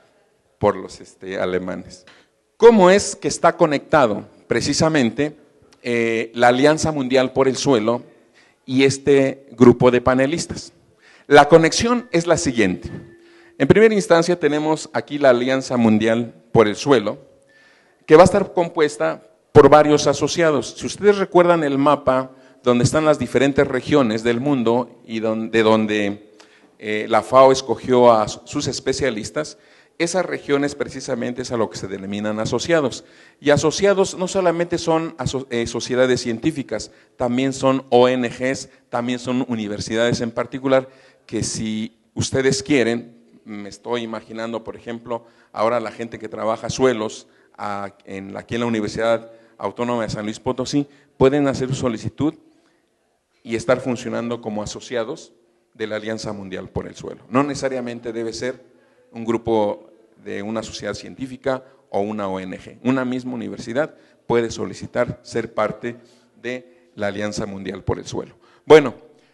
por los este, alemanes. ¿Cómo es que está conectado precisamente eh, la Alianza Mundial por el Suelo y este grupo de panelistas? La conexión es la siguiente. En primera instancia tenemos aquí la Alianza Mundial por el Suelo, que va a estar compuesta por varios asociados. Si ustedes recuerdan el mapa donde están las diferentes regiones del mundo y donde, de donde eh, la FAO escogió a sus especialistas, esas regiones precisamente es a lo que se denominan asociados. Y asociados no solamente son aso eh, sociedades científicas, también son O N Ges, también son universidades en particular, que si ustedes quieren, me estoy imaginando, por ejemplo, ahora la gente que trabaja suelos a, en, aquí en la Universidad Autónoma de San Luis Potosí, pueden hacer su solicitud y estar funcionando como asociados de la Alianza Mundial por el Suelo. No necesariamente debe ser un grupo de una sociedad científica o una O N Ge. Una misma universidad puede solicitar ser parte de la Alianza Mundial por el Suelo. Bueno,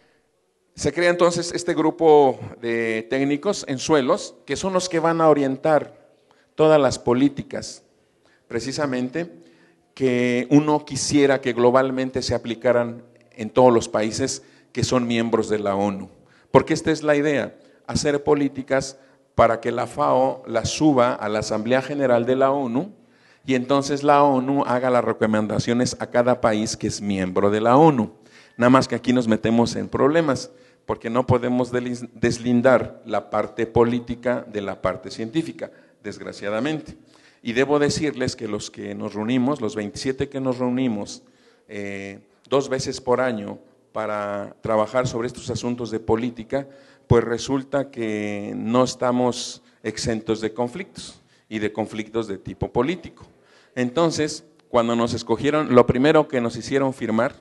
se crea entonces este grupo de técnicos en suelos que son los que van a orientar todas las políticas, precisamente, que uno quisiera que globalmente se aplicaran en todos los países que son miembros de la ONU. Porque esta es la idea, hacer políticas para que la FAO las suba a la Asamblea General de la ONU y entonces la ONU haga las recomendaciones a cada país que es miembro de la ONU. Nada más que aquí nos metemos en problemas, porque no podemos deslindar la parte política de la parte científica, desgraciadamente. Y debo decirles que los que nos reunimos, los veintisiete que nos reunimos eh, dos veces por año para trabajar sobre estos asuntos de política, pues resulta que no estamos exentos de conflictos y de conflictos de tipo político. Entonces, cuando nos escogieron, lo primero que nos hicieron firmar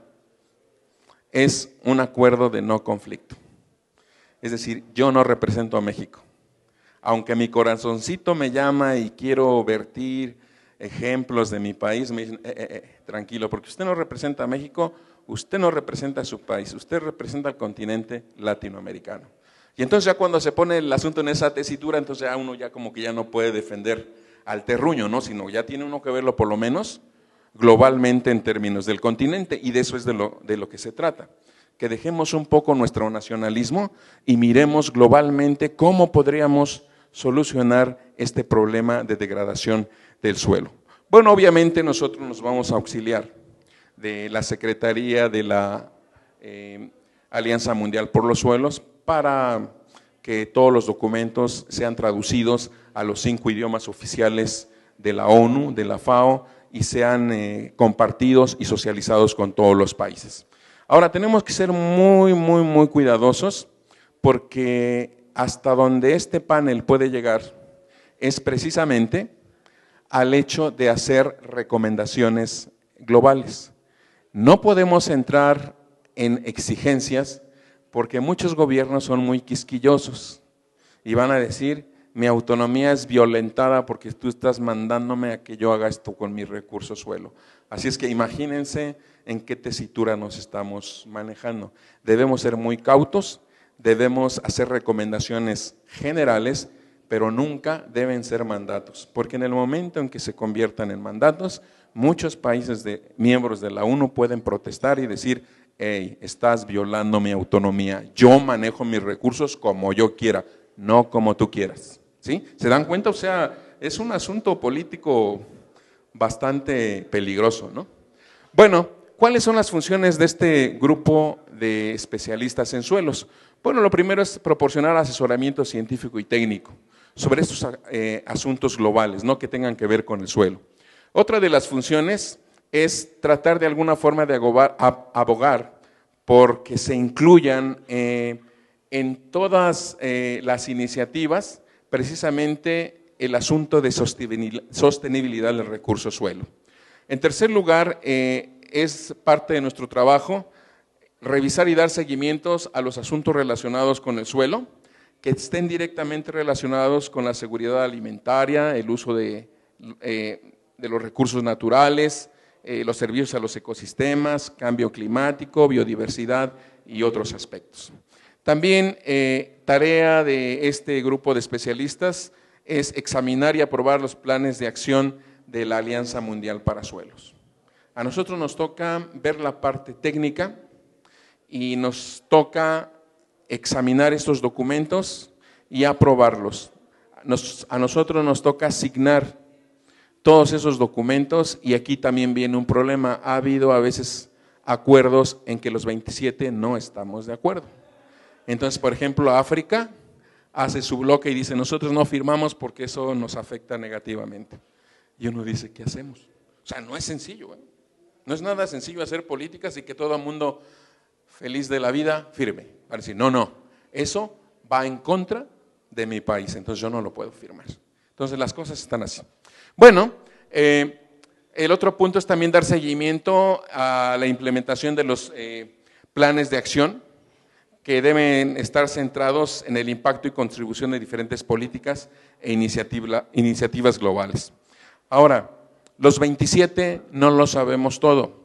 es un acuerdo de no conflicto. Es decir, yo no represento a México. Aunque mi corazoncito me llama y quiero vertir ejemplos de mi país, me dicen, eh, eh, eh, tranquilo, porque usted no representa a México, usted no representa a su país, usted representa al continente latinoamericano. Y entonces ya cuando se pone el asunto en esa tesitura, entonces ya uno ya como que ya no puede defender al terruño, ¿no? Sino ya tiene uno que verlo por lo menos globalmente en términos del continente, y de eso es de lo, de lo que se trata. Que dejemos un poco nuestro nacionalismo y miremos globalmente cómo podríamos solucionar este problema de degradación del suelo. Bueno, obviamente nosotros nos vamos a auxiliar de la Secretaría de la eh, Alianza Mundial por los Suelos para que todos los documentos sean traducidos a los cinco idiomas oficiales de la ONU, de la FAO, y sean eh, compartidos y socializados con todos los países. Ahora, tenemos que ser muy, muy, muy cuidadosos, porque hasta donde este panel puede llegar es precisamente al hecho de hacer recomendaciones globales. No podemos entrar en exigencias porque muchos gobiernos son muy quisquillosos y van a decir, mi autonomía es violentada porque tú estás mandándome a que yo haga esto con mi recurso suelo. Así es que imagínense en qué tesitura nos estamos manejando. Debemos ser muy cautos, debemos hacer recomendaciones generales, pero nunca deben ser mandatos, porque en el momento en que se conviertan en mandatos, muchos países de, miembros de la ONU pueden protestar y decir, hey, estás violando mi autonomía, yo manejo mis recursos como yo quiera, no como tú quieras. ¿Sí? ¿Se dan cuenta? O sea, es un asunto político bastante peligroso, ¿no? Bueno, ¿cuáles son las funciones de este grupo de especialistas en suelos? Bueno, lo primero es proporcionar asesoramiento científico y técnico sobre estos eh, asuntos globales, ¿no?, que tengan que ver con el suelo. Otra de las funciones es tratar de alguna forma de abogar, abogar porque se incluyan eh, en todas eh, las iniciativas precisamente el asunto de sostenibilidad del recurso suelo. En tercer lugar, eh, es parte de nuestro trabajo revisar y dar seguimientos a los asuntos relacionados con el suelo, que estén directamente relacionados con la seguridad alimentaria, el uso de, eh, de los recursos naturales, eh, los servicios a los ecosistemas, cambio climático, biodiversidad y otros aspectos. También eh, tarea de este grupo de especialistas es examinar y aprobar los planes de acción de la Alianza Mundial para Suelos. A nosotros nos toca ver la parte técnica y nos toca examinar estos documentos y aprobarlos. Nos, a nosotros nos toca asignar todos esos documentos, y aquí también viene un problema. Ha habido a veces acuerdos en que los veintisiete no estamos de acuerdo. Entonces, por ejemplo, África hace su bloque y dice, nosotros no firmamos porque eso nos afecta negativamente. Y uno dice, ¿qué hacemos? O sea, no es sencillo, ¿eh? No es nada sencillo hacer políticas y que todo el mundo feliz de la vida firme. Para decir, no, no, eso va en contra de mi país, entonces yo no lo puedo firmar. Entonces las cosas están así. Bueno, eh, el otro punto es también dar seguimiento a la implementación de los eh, planes de acción, que deben estar centrados en el impacto y contribución de diferentes políticas e iniciativa, iniciativas globales. Ahora, los veintisiete no lo sabemos todo.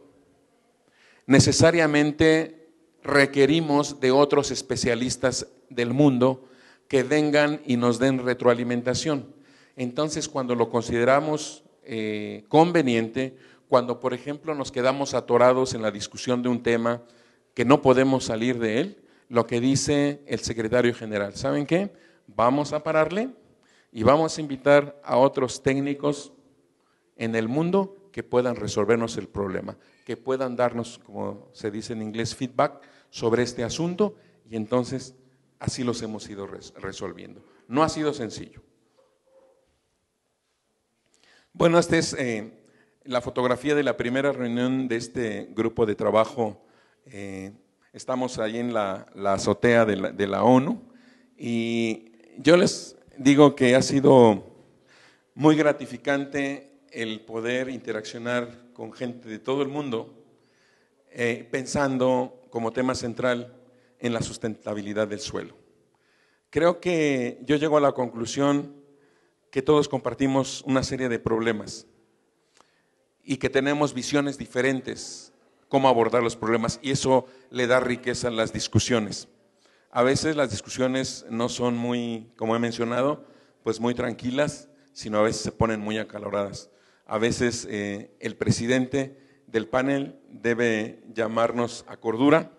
Necesariamente requerimos de otros especialistas del mundo que vengan y nos den retroalimentación. Entonces, cuando lo consideramos eh, conveniente, cuando, por ejemplo, nos quedamos atorados en la discusión de un tema que no podemos salir de él, lo que dice el secretario general, ¿saben qué? Vamos a pararle y vamos a invitar a otros técnicos en el mundo que que puedan resolvernos el problema, que puedan darnos, como se dice en inglés, feedback sobre este asunto, y entonces así los hemos ido resolviendo. No ha sido sencillo. Bueno, esta es eh, la fotografía de la primera reunión de este grupo de trabajo. Eh, estamos ahí en la, la azotea de la, de la ONU, y yo les digo que ha sido muy gratificante el poder interaccionar con gente de todo el mundo, eh, pensando como tema central en la sustentabilidad del suelo. Creo que yo llego a la conclusión que todos compartimos una serie de problemas y que tenemos visiones diferentes cómo abordar los problemas, y eso le da riqueza a las discusiones. A veces las discusiones no son muy, como he mencionado, pues muy tranquilas, sino a veces se ponen muy acaloradas. A veces eh, el presidente del panel debe llamarnos a cordura,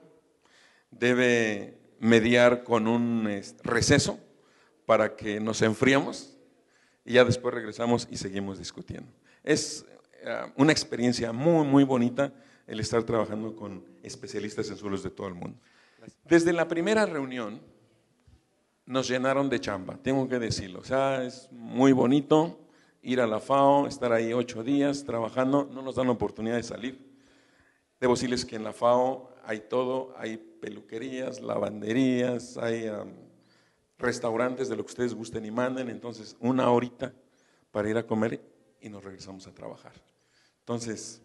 debe mediar con un este, receso para que nos enfriemos, y ya después regresamos y seguimos discutiendo. Es uh, una experiencia muy, muy bonita el estar trabajando con especialistas en suelos de todo el mundo. Desde la primera reunión nos llenaron de chamba, tengo que decirlo. O sea, es muy bonito ir a la FAO, estar ahí ocho días trabajando, no nos dan la oportunidad de salir. Debo decirles que en la FAO hay todo, hay peluquerías, lavanderías, hay um, restaurantes de lo que ustedes gusten y manden, entonces una horita para ir a comer y nos regresamos a trabajar. Entonces,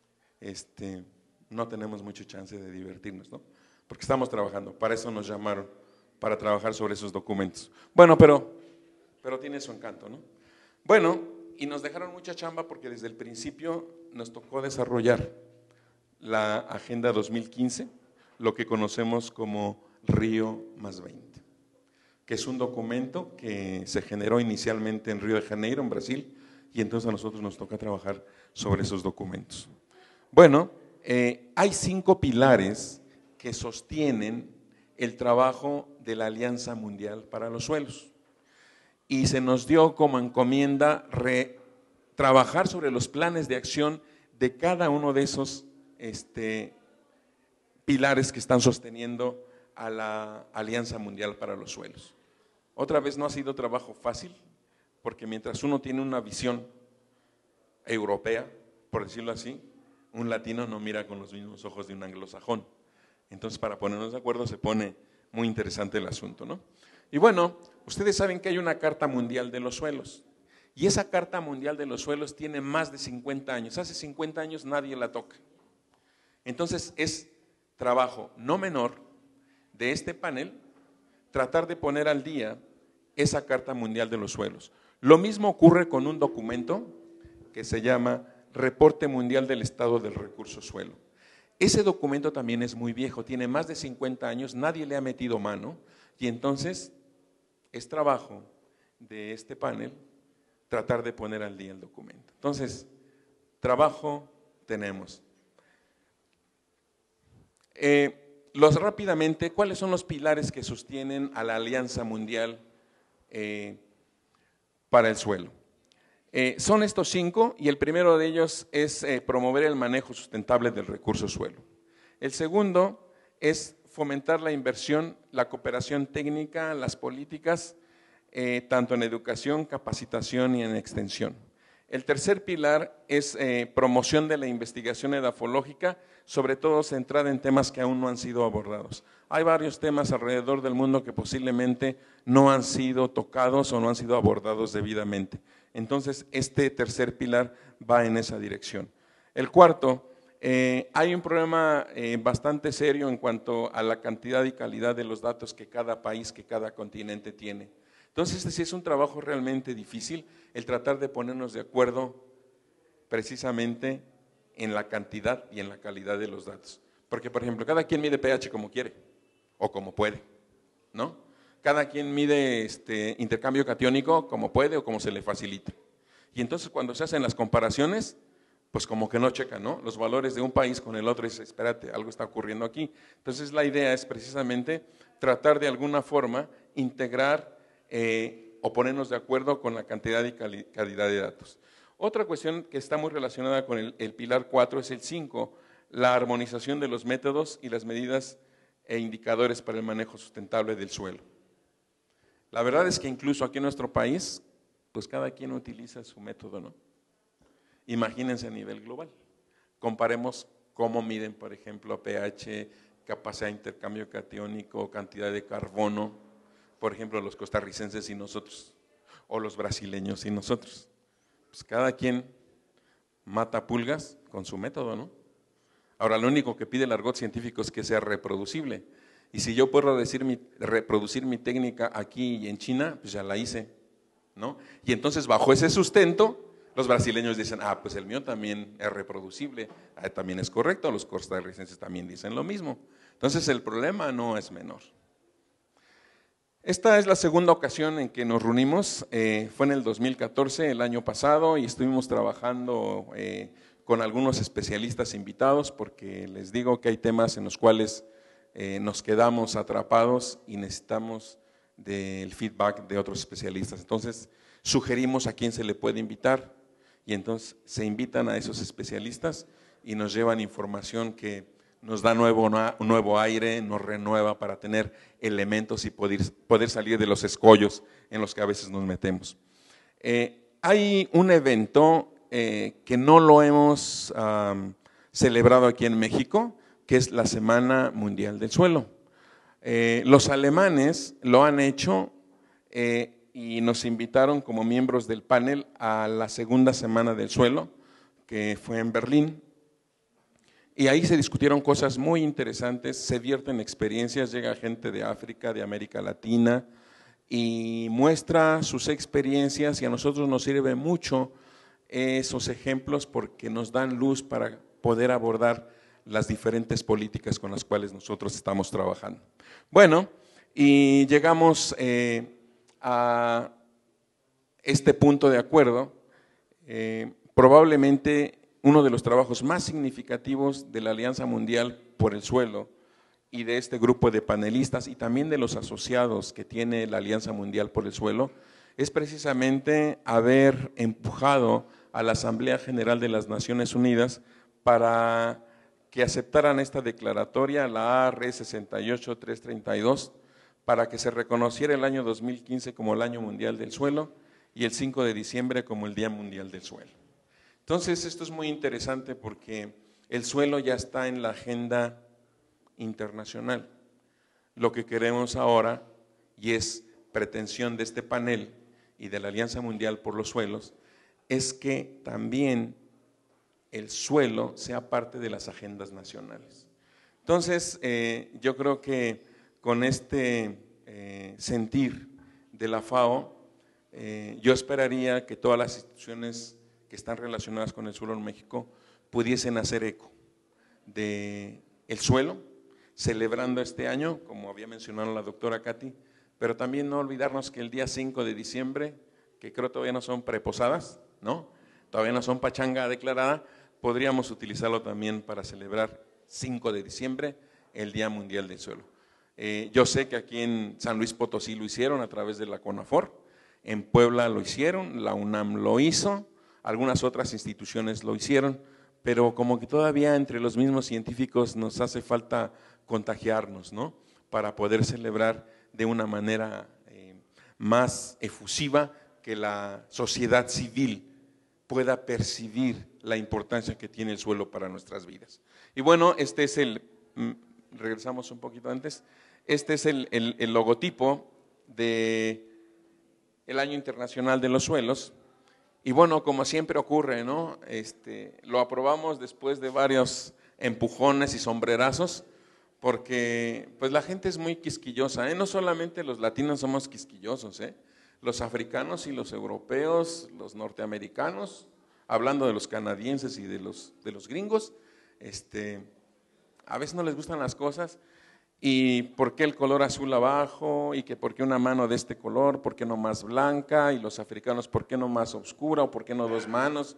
este, no tenemos mucha chance de divertirnos, ¿no? Porque estamos trabajando, para eso nos llamaron, para trabajar sobre esos documentos. Bueno, pero, pero tiene su encanto, ¿no? Bueno, y nos dejaron mucha chamba porque desde el principio nos tocó desarrollar la Agenda dos mil quince, lo que conocemos como Río más veinte, que es un documento que se generó inicialmente en Río de Janeiro, en Brasil, y entonces a nosotros nos toca trabajar sobre esos documentos. Bueno, eh, hay cinco pilares que sostienen el trabajo de la Alianza Mundial para los Suelos, y se nos dio como encomienda re, trabajar sobre los planes de acción de cada uno de esos este, pilares que están sosteniendo a la Alianza Mundial para los Suelos. Otra vez no ha sido trabajo fácil, porque mientras uno tiene una visión europea, por decirlo así, un latino no mira con los mismos ojos de un anglosajón. Entonces, para ponernos de acuerdo se pone muy interesante el asunto, ¿no? Y bueno, ustedes saben que hay una Carta Mundial de los Suelos, y esa Carta Mundial de los Suelos tiene más de cincuenta años. Hace cincuenta años nadie la toca. Entonces, es trabajo no menor de este panel tratar de poner al día esa Carta Mundial de los Suelos. Lo mismo ocurre con un documento que se llama Reporte Mundial del Estado del Recurso Suelo. Ese documento también es muy viejo, tiene más de cincuenta años, nadie le ha metido mano, y entonces es trabajo de este panel tratar de poner al día el documento. Entonces, trabajo tenemos. Eh, los rápidamente, ¿cuáles son los pilares que sostienen a la Alianza Mundial eh, para el Suelo? Eh, son estos cinco, y el primero de ellos es eh, promover el manejo sustentable del recurso suelo. El segundo es fomentar la inversión, la cooperación técnica, las políticas, eh, tanto en educación, capacitación y en extensión. El tercer pilar es eh, promoción de la investigación edafológica, sobre todo centrada en temas que aún no han sido abordados. Hay varios temas alrededor del mundo que posiblemente no han sido tocados o no han sido abordados debidamente. Entonces, este tercer pilar va en esa dirección. El cuarto, eh, hay un problema eh, bastante serio en cuanto a la cantidad y calidad de los datos que cada país, que cada continente tiene. Entonces, este sí es un trabajo realmente difícil, el tratar de ponernos de acuerdo precisamente en la cantidad y en la calidad de los datos. Porque, por ejemplo, cada quien mide pH como quiere o como puede, ¿no? Cada quien mide este intercambio catiónico como puede o como se le facilita. Y entonces cuando se hacen las comparaciones, pues como que no checan, ¿no? Los valores de un país con el otro, y dice, espérate, algo está ocurriendo aquí. Entonces la idea es precisamente tratar de alguna forma integrar eh, o ponernos de acuerdo con la cantidad y calidad de datos. Otra cuestión que está muy relacionada con el, el pilar cuatro es el cinco, la armonización de los métodos y las medidas e indicadores para el manejo sustentable del suelo. La verdad es que incluso aquí en nuestro país, pues cada quien utiliza su método, ¿no? Imagínense a nivel global. Comparemos cómo miden, por ejemplo, pH, capacidad de intercambio catiónico, cantidad de carbono, por ejemplo, los costarricenses y nosotros, o los brasileños y nosotros. Pues cada quien mata pulgas con su método, ¿no? Ahora, lo único que pide el argot científico es que sea reproducible. Y si yo puedo decir mi, reproducir mi técnica aquí y en China, pues ya la hice, ¿no? Y entonces, bajo ese sustento, los brasileños dicen, ah, pues el mío también es reproducible, ah, también es correcto, los costarricenses también dicen lo mismo. Entonces, el problema no es menor. Esta es la segunda ocasión en que nos reunimos, eh, fue en el dos mil catorce, el año pasado, y estuvimos trabajando eh, con algunos especialistas invitados, porque les digo que hay temas en los cuales eh, nos quedamos atrapados y necesitamos del feedback de otros especialistas. Entonces, sugerimos a quién se le puede invitar, y entonces se invitan a esos especialistas y nos llevan información que nos da nuevo, nuevo aire, nos renueva para tener elementos y poder, poder salir de los escollos en los que a veces nos metemos. Eh, hay un evento eh, que no lo hemos um, celebrado aquí en México, que es la Semana Mundial del Suelo. Eh, los alemanes lo han hecho eh, y nos invitaron como miembros del panel a la segunda Semana del Suelo, que fue en Berlín. Y ahí se discutieron cosas muy interesantes, se vierten experiencias, llega gente de África, de América Latina y muestra sus experiencias, y a nosotros nos sirve mucho esos ejemplos porque nos dan luz para poder abordar las diferentes políticas con las cuales nosotros estamos trabajando. Bueno, y llegamos eh, a este punto de acuerdo, eh, probablemente uno de los trabajos más significativos de la Alianza Mundial por el Suelo y de este grupo de panelistas y también de los asociados que tiene la Alianza Mundial por el Suelo es precisamente haber empujado a la Asamblea General de las Naciones Unidas para que aceptaran esta declaratoria, la A R sesenta y ocho mil trescientos treinta y dos, para que se reconociera el año dos mil quince como el Año Mundial del Suelo y el cinco de diciembre como el Día Mundial del Suelo. Entonces, esto es muy interesante porque el suelo ya está en la agenda internacional. Lo que queremos ahora, y es pretensión de este panel y de la Alianza Mundial por los Suelos, es que también el suelo sea parte de las agendas nacionales. Entonces, eh, yo creo que con este eh, sentir de la FAO, eh, yo esperaría que todas las instituciones que están relacionadas con el suelo en México pudiesen hacer eco de el suelo, celebrando este año, como había mencionado la doctora Katy, pero también no olvidarnos que el día cinco de diciembre, que creo todavía no son preposadas, ¿no? Todavía no son pachanga declarada, podríamos utilizarlo también para celebrar cinco de diciembre, el Día Mundial del Suelo. Eh, yo sé que aquí en San Luis Potosí lo hicieron a través de la CONAFOR, en Puebla lo hicieron, la UNAM lo hizo, algunas otras instituciones lo hicieron, pero como que todavía entre los mismos científicos nos hace falta contagiarnos, ¿no? Para poder celebrar de una manera eh, más efusiva, que la sociedad civil pueda percibir la importancia que tiene el suelo para nuestras vidas. Y bueno, este es el, regresamos un poquito antes, este es el, el, el logotipo del Año Internacional de los Suelos. Y bueno, como siempre ocurre, ¿no? Este, lo aprobamos después de varios empujones y sombrerazos, porque pues la gente es muy quisquillosa, ¿eh? No solamente los latinos somos quisquillosos, ¿eh? Los africanos y los europeos, los norteamericanos, hablando de los canadienses y de los, de los gringos, este, a veces no les gustan las cosas. Y por qué el color azul abajo, y que por qué una mano de este color, por qué no más blanca, y los africanos por qué no más oscura, o por qué no dos manos.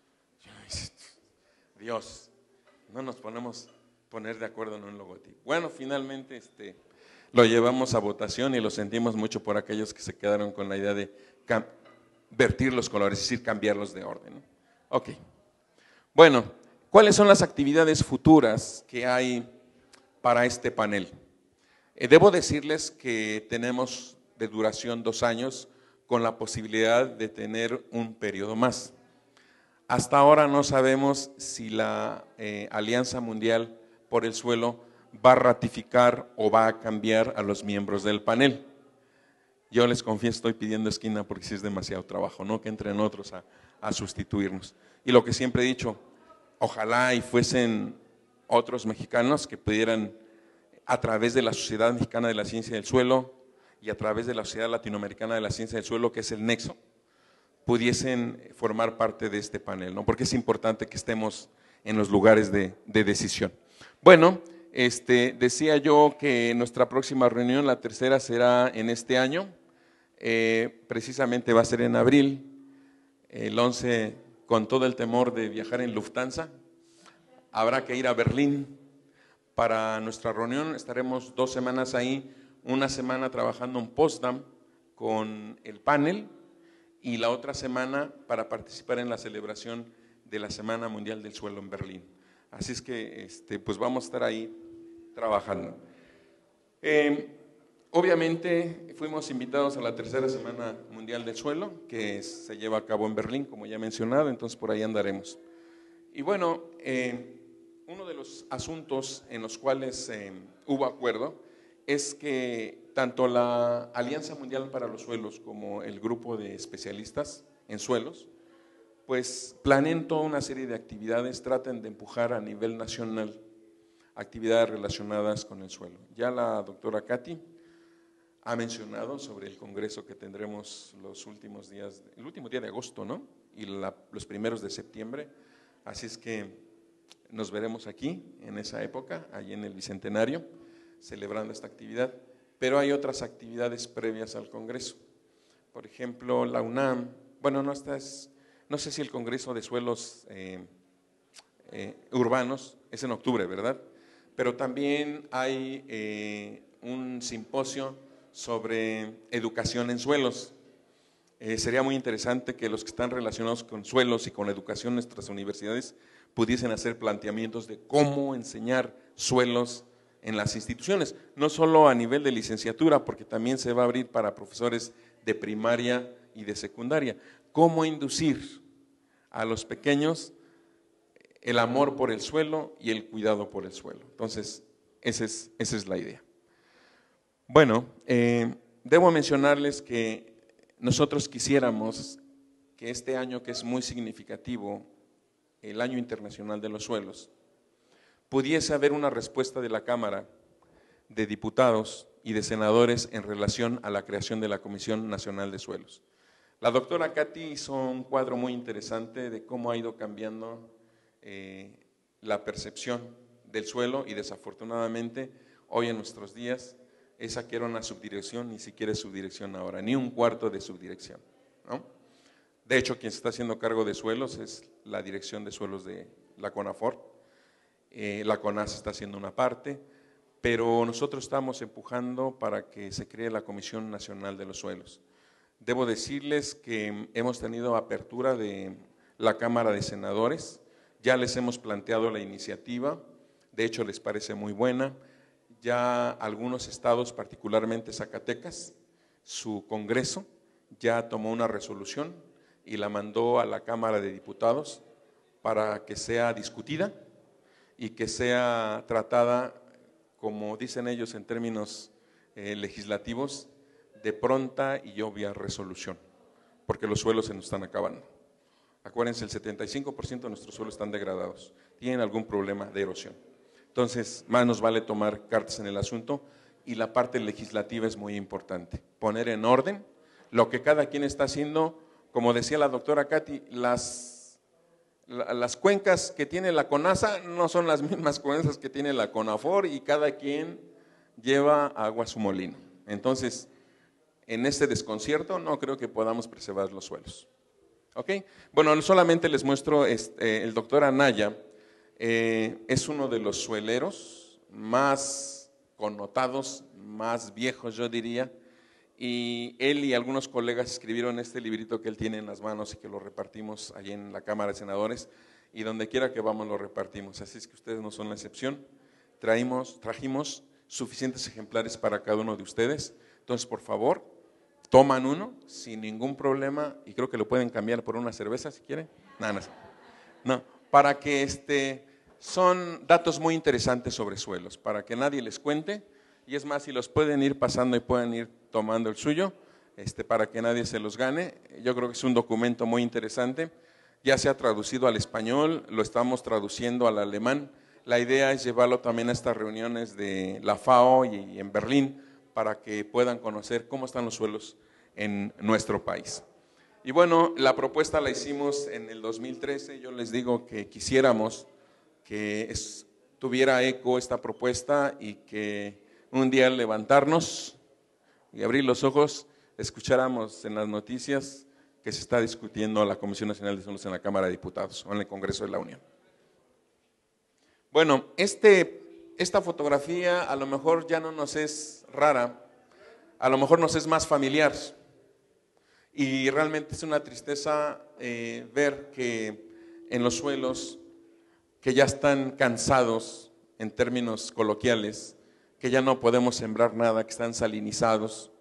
Dios, no nos ponemos poner de acuerdo en un logotipo. Bueno, finalmente este, lo llevamos a votación y lo sentimos mucho por aquellos que se quedaron con la idea de, vertir los colores, es decir, cambiarlos de orden, ¿no? Ok. Bueno, ¿cuáles son las actividades futuras que hay para este panel? Eh, debo decirles que tenemos de duración dos años con la posibilidad de tener un periodo más. Hasta ahora no sabemos si la eh, Alianza Mundial por el Suelo va a ratificar o va a cambiar a los miembros del panel. Yo les confieso, estoy pidiendo esquina porque sí es demasiado trabajo, ¿no? Que entren otros a, a sustituirnos. Y lo que siempre he dicho, ojalá y fuesen otros mexicanos que pudieran, a través de la Sociedad Mexicana de la Ciencia del Suelo y a través de la Sociedad Latinoamericana de la Ciencia del Suelo, que es el nexo, pudiesen formar parte de este panel, ¿no? Porque es importante que estemos en los lugares de, de decisión. Bueno, este, decía yo que nuestra próxima reunión, la tercera, será en este año. Eh, precisamente va a ser en abril, el once, con todo el temor de viajar en Lufthansa. Habrá que ir a Berlín para nuestra reunión, estaremos dos semanas ahí, una semana trabajando en Potsdam con el panel y la otra semana para participar en la celebración de la Semana Mundial del Suelo en Berlín. Así es que este, pues vamos a estar ahí trabajando. Eh, Obviamente fuimos invitados a la tercera Semana Mundial del Suelo, que se lleva a cabo en Berlín, como ya he mencionado, entonces por ahí andaremos. Y bueno, eh, uno de los asuntos en los cuales eh, hubo acuerdo es que tanto la Alianza Mundial para los Suelos como el grupo de especialistas en suelos, pues planeen toda una serie de actividades, traten de empujar a nivel nacional actividades relacionadas con el suelo. Ya la doctora Katy ha mencionado sobre el congreso que tendremos los últimos días, el último día de agosto, ¿no? Y la, los primeros de septiembre, así es que nos veremos aquí en esa época, allí en el Bicentenario, celebrando esta actividad, pero hay otras actividades previas al congreso. Por ejemplo, la UNAM, bueno, no, esta es, no sé si el congreso de suelos eh, eh, urbanos es en octubre, ¿verdad? Pero también hay eh, un simposio sobre educación en suelos. Eh, sería muy interesante que los que están relacionados con suelos y con la educación en nuestras universidades pudiesen hacer planteamientos de cómo enseñar suelos en las instituciones, no solo a nivel de licenciatura, porque también se va a abrir para profesores de primaria y de secundaria. Cómo inducir a los pequeños el amor por el suelo y el cuidado por el suelo. Entonces, esa es, esa es la idea. Bueno, eh, debo mencionarles que nosotros quisiéramos que este año, que es muy significativo, el Año Internacional de los Suelos, pudiese haber una respuesta de la Cámara de Diputados y de Senadores en relación a la creación de la Comisión Nacional de Suelos. La doctora Katy hizo un cuadro muy interesante de cómo ha ido cambiando eh, la percepción del suelo y desafortunadamente hoy en nuestros días esa que era una subdirección, ni siquiera es subdirección ahora, ni un cuarto de subdirección, ¿no? De hecho, quien se está haciendo cargo de suelos es la Dirección de Suelos de la CONAFOR, eh, la CONAS está haciendo una parte, pero nosotros estamos empujando para que se cree la Comisión Nacional de los Suelos. Debo decirles que hemos tenido apertura de la Cámara de Senadores, ya les hemos planteado la iniciativa, de hecho les parece muy buena. Ya algunos estados, particularmente Zacatecas, su Congreso ya tomó una resolución y la mandó a la Cámara de Diputados para que sea discutida y que sea tratada, como dicen ellos en términos eh, legislativos, de pronta y obvia resolución, porque los suelos se nos están acabando. Acuérdense, el setenta y cinco por ciento de nuestros suelos están degradados, tienen algún problema de erosión. Entonces, más nos vale tomar cartas en el asunto y la parte legislativa es muy importante. Poner en orden lo que cada quien está haciendo, como decía la doctora Katy, las, las cuencas que tiene la CONASA no son las mismas cuencas que tiene la CONAFOR y cada quien lleva agua a su molino. Entonces, en este desconcierto no creo que podamos preservar los suelos. ¿Ok? Bueno, solamente les muestro este, el doctor Anaya. Eh, es uno de los sueleros más connotados, más viejos yo diría, y él y algunos colegas escribieron este librito que él tiene en las manos y que lo repartimos allí en la Cámara de Senadores, y donde quiera que vamos lo repartimos, así es que ustedes no son la excepción. Traímos, trajimos suficientes ejemplares para cada uno de ustedes, entonces por favor, toman uno sin ningún problema, y creo que lo pueden cambiar por una cerveza si quieren. No, no, no, para que este, son datos muy interesantes sobre suelos, para que nadie les cuente, y es más, si los pueden ir pasando y pueden ir tomando el suyo, este, para que nadie se los gane. Yo creo que es un documento muy interesante, ya se ha traducido al español, lo estamos traduciendo al alemán. La idea es llevarlo también a estas reuniones de la FAO y en Berlín, para que puedan conocer cómo están los suelos en nuestro país. Y bueno, la propuesta la hicimos en el dos mil trece, yo les digo que quisiéramos que es, tuviera eco esta propuesta y que un día al levantarnos y abrir los ojos, escucháramos en las noticias que se está discutiendo la Comisión Nacional de Suelos en la Cámara de Diputados o en el Congreso de la Unión. Bueno, este, esta fotografía a lo mejor ya no nos es rara, a lo mejor nos es más familiar, y realmente es una tristeza eh, ver que en los suelos que ya están cansados en términos coloquiales, que ya no podemos sembrar nada, que están salinizados.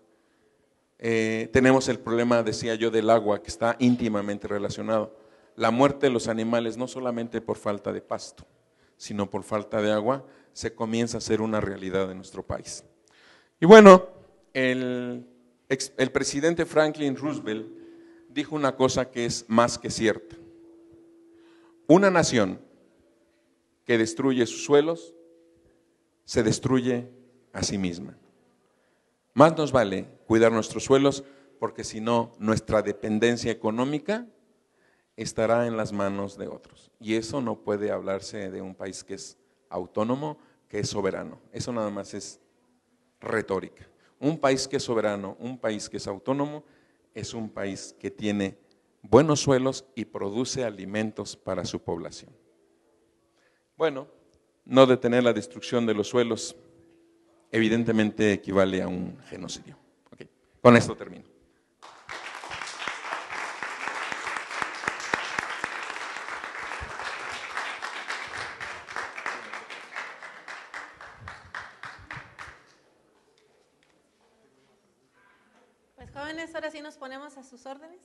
Eh, tenemos el problema, decía yo, del agua, que está íntimamente relacionado. La muerte de los animales, no solamente por falta de pasto, sino por falta de agua, se comienza a ser una realidad en nuestro país. Y bueno, el, el presidente Franklin Roosevelt dijo una cosa que es más que cierta. Una nación que destruye sus suelos, se destruye a sí misma. Más nos vale cuidar nuestros suelos, porque si no, nuestra dependencia económica estará en las manos de otros. Y eso no puede hablarse de un país que es autónomo, que es soberano. Eso nada más es retórica. Un país que es soberano, un país que es autónomo, es un país que tiene buenos suelos y produce alimentos para su población. Bueno, no detener la destrucción de los suelos evidentemente equivale a un genocidio. Okay. Con esto termino. Pues jóvenes, ahora sí nos ponemos a sus órdenes.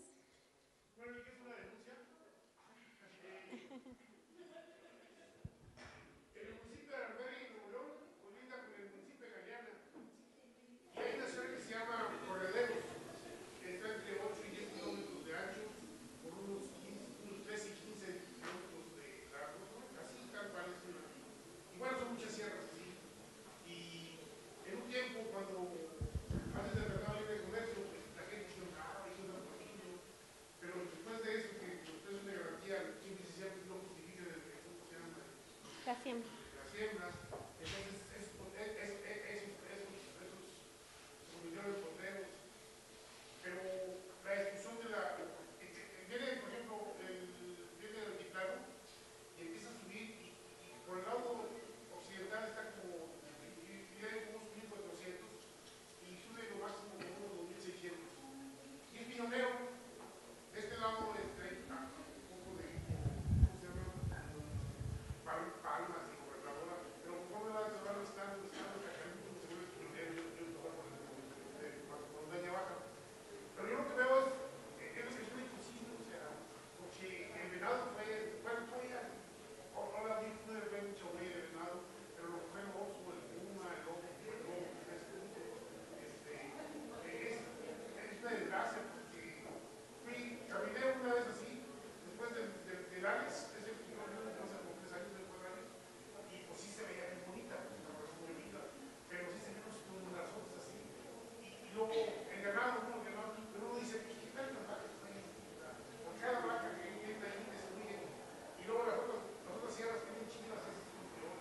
La siembra. Las siembras, entonces es, es, es, es, esos, esos, esos millones de potreros, pero la discusión de la, viene por ejemplo, el, viene el altiplano y empieza a subir y, y por el lado occidental está como, viene como unos mil cuatrocientos y sube lo máximo como unos dos mil seiscientos. Y es pionero, de este lado este, ah, un poco de, ¿cómo se llama? Palmas y gobernadora, pero conforme va a estar en estado de Cacalito, se vuelve pionero, yo estoy por montaña baja. Pero yo lo que veo es, es que es muy imposible, o sea, porque el venado fue, bueno, fue ya, ahora vi que no ve mucho güey de venado, pero lo fue el oso, el puma, el lobo, el lobo, este, es, es una desgracia, porque fui, caminé una vez así, después del, del, del Alex, es el que yo no sé por tres años después de Alex, y pues sí se veía muy bonita, una cosa muy bonita, pero sí se vieron como las otras así, y, y luego el ganado, uno, ganado, pero uno dice, pues qué tal las vacas ahí, por cada vaca que entra ahí destruyen, y luego las otras, las otras sierras que tienen chinas, es un peor,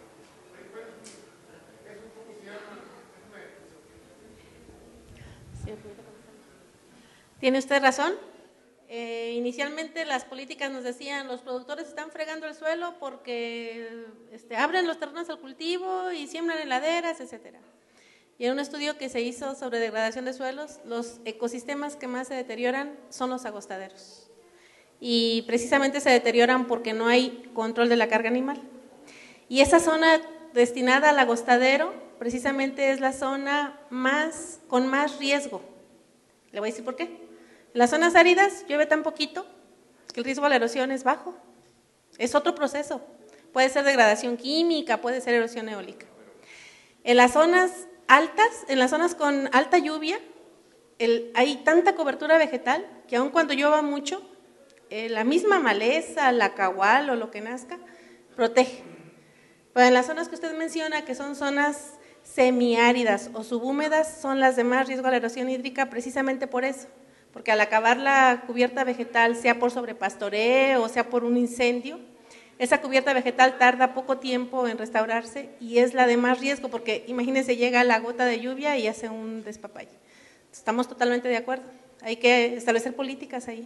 es un poco se llama, es una depresión. ¿Tiene usted razón? Eh, inicialmente las políticas nos decían, los productores están fregando el suelo porque este, abren los terrenos al cultivo y siembran heladeras, etcétera. Y en un estudio que se hizo sobre degradación de suelos, los ecosistemas que más se deterioran son los agostaderos. Y precisamente se deterioran porque no hay control de la carga animal. Y esa zona destinada al agostadero, precisamente es la zona más, con más riesgo. Le voy a decir por qué. En las zonas áridas llueve tan poquito que el riesgo a la erosión es bajo. Es otro proceso. Puede ser degradación química, puede ser erosión eólica. En las zonas altas, en las zonas con alta lluvia, el, hay tanta cobertura vegetal que aun cuando llueva mucho, eh, la misma maleza, la cagual o lo que nazca, protege. Pero en las zonas que usted menciona, que son zonas semiáridas o subhúmedas, son las de más riesgo a la erosión hídrica precisamente por eso. Porque al acabar la cubierta vegetal, sea por sobrepastoreo o sea por un incendio, esa cubierta vegetal tarda poco tiempo en restaurarse y es la de más riesgo, porque imagínense, llega la gota de lluvia y hace un despapalle. Estamos totalmente de acuerdo. Hay que establecer políticas ahí.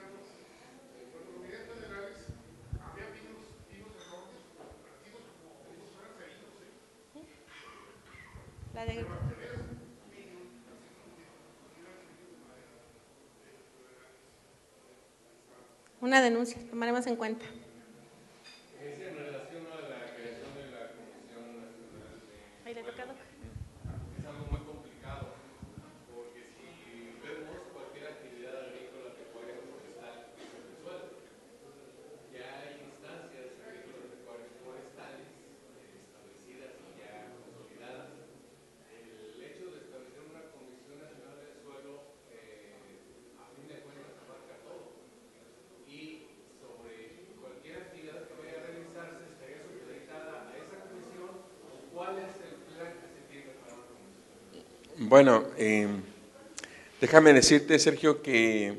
La de... Una denuncia, tomaremos en cuenta. Es en relación a la creación de la Comisión Nacional de Ahí le toca, Doc. Es algo muy complicado, porque si vemos cualquier actividad agrícola, pecuaria o forestal en el suelo, ya hay instancias agrícolas, pecuarias y forestales eh, establecidas y ya consolidadas. El hecho de establecer una Comisión Nacional del Suelo, eh, a fin de cuentas, abarca todo. Y sobre cualquier actividad que vaya a realizarse, estaría supeditada a esa comisión. ¿Cuál es el plan que se tiene para una comisión? Bueno, eh, déjame decirte, Sergio, que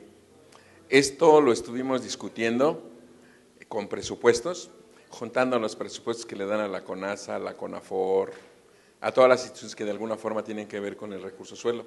esto lo estuvimos discutiendo con presupuestos, juntando los presupuestos que le dan a la CONASA, a la CONAFOR, a todas las instituciones que de alguna forma tienen que ver con el recurso suelo.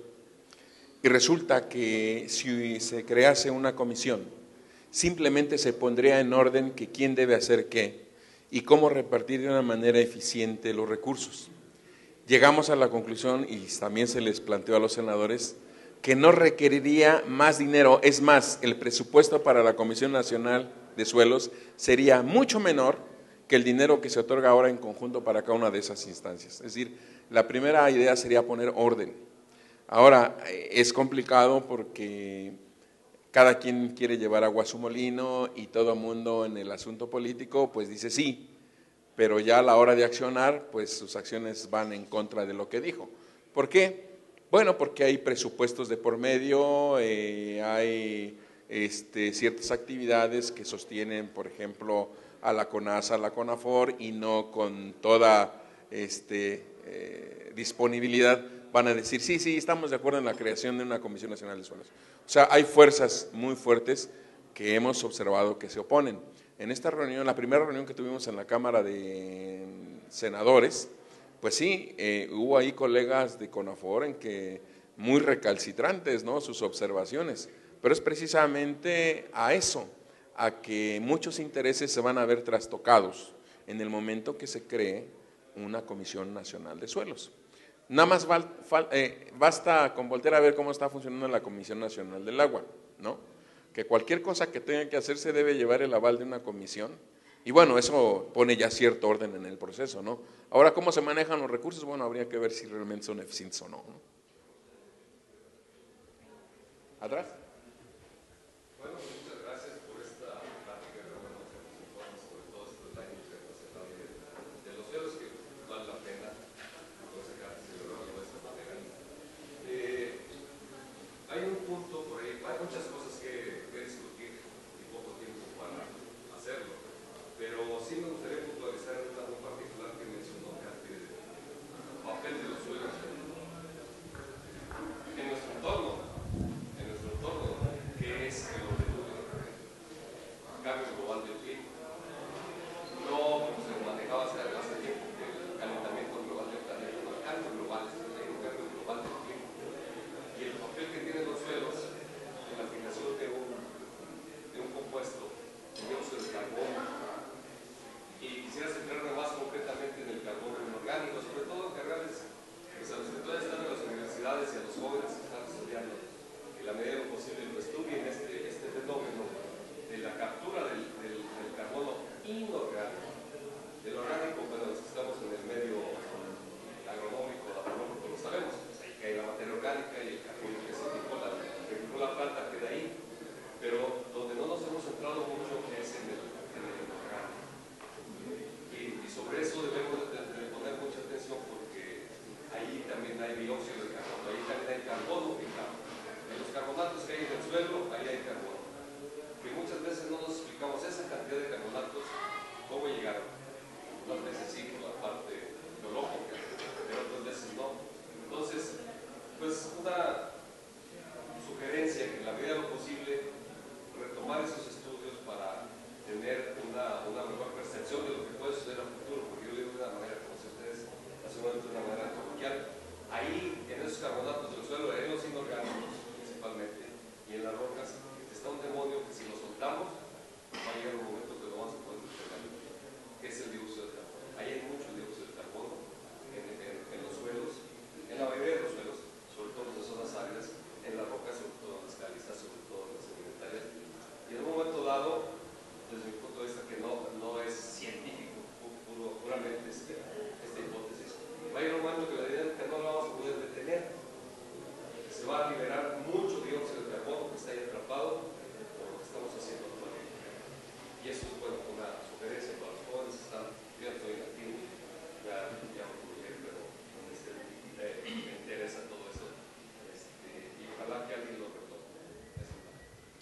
Y resulta que si se crease una comisión, simplemente se pondría en orden que quién debe hacer qué y cómo repartir de una manera eficiente los recursos. Llegamos a la conclusión, y también se les planteó a los senadores, que no requeriría más dinero. Es más, el presupuesto para la Comisión Nacional de Suelos sería mucho menor que el dinero que se otorga ahora en conjunto para cada una de esas instancias. Es decir, la primera idea sería poner orden. Ahora, es complicado porque cada quien quiere llevar agua a su molino y todo el mundo en el asunto político pues dice sí, pero ya a la hora de accionar pues sus acciones van en contra de lo que dijo. ¿Por qué? Bueno, porque hay presupuestos de por medio, eh, hay este, ciertas actividades que sostienen, por ejemplo, a la CONASA, a la CONAFOR, y no con toda este, eh, disponibilidad van a decir, sí, sí, estamos de acuerdo en la creación de una Comisión Nacional de Suelos. O sea, hay fuerzas muy fuertes que hemos observado que se oponen. En esta reunión, la primera reunión que tuvimos en la Cámara de Senadores, pues sí, eh, hubo ahí colegas de CONAFOR en que muy recalcitrantes, ¿no?, sus observaciones, pero es precisamente a eso, a que muchos intereses se van a ver trastocados en el momento que se cree una Comisión Nacional de Suelos. Nada más val, fal, eh, basta con voltear a ver cómo está funcionando la Comisión Nacional del Agua, ¿no? Que cualquier cosa que tenga que hacerse debe llevar el aval de una comisión, y bueno, eso pone ya cierto orden en el proceso, ¿no? Ahora, ¿cómo se manejan los recursos? Bueno, habría que ver si realmente son eficientes o no, ¿no? ¿Atrás? Bueno, muchas gracias por esta plática, bueno, sobre todos estos daños que hemos presentado de los suelos, que vale la pena sacar celebrarlo de esta manera. Eh, hay un punto por ahí, hay muchas cosas que, que discutir y poco tiempo para hacerlo, pero sí me gustaría puntualizar en algo particular que mencionó Katy, el papel de los suelos en nuestro entorno, en nuestro entorno, que es el objetivo del cambio global del clima. No como se manejaba hace hace tiempo, que el calentamiento global del planeta, no, el cambio global, es el cambio global del clima. Y el papel que tienen los suelos en la fijación de un, de un compuesto, dióxido de carbono. Y quisiera centrarme más concretamente en el carbono inorgánico, sobre todo en cargarles, pues, sobre toda esta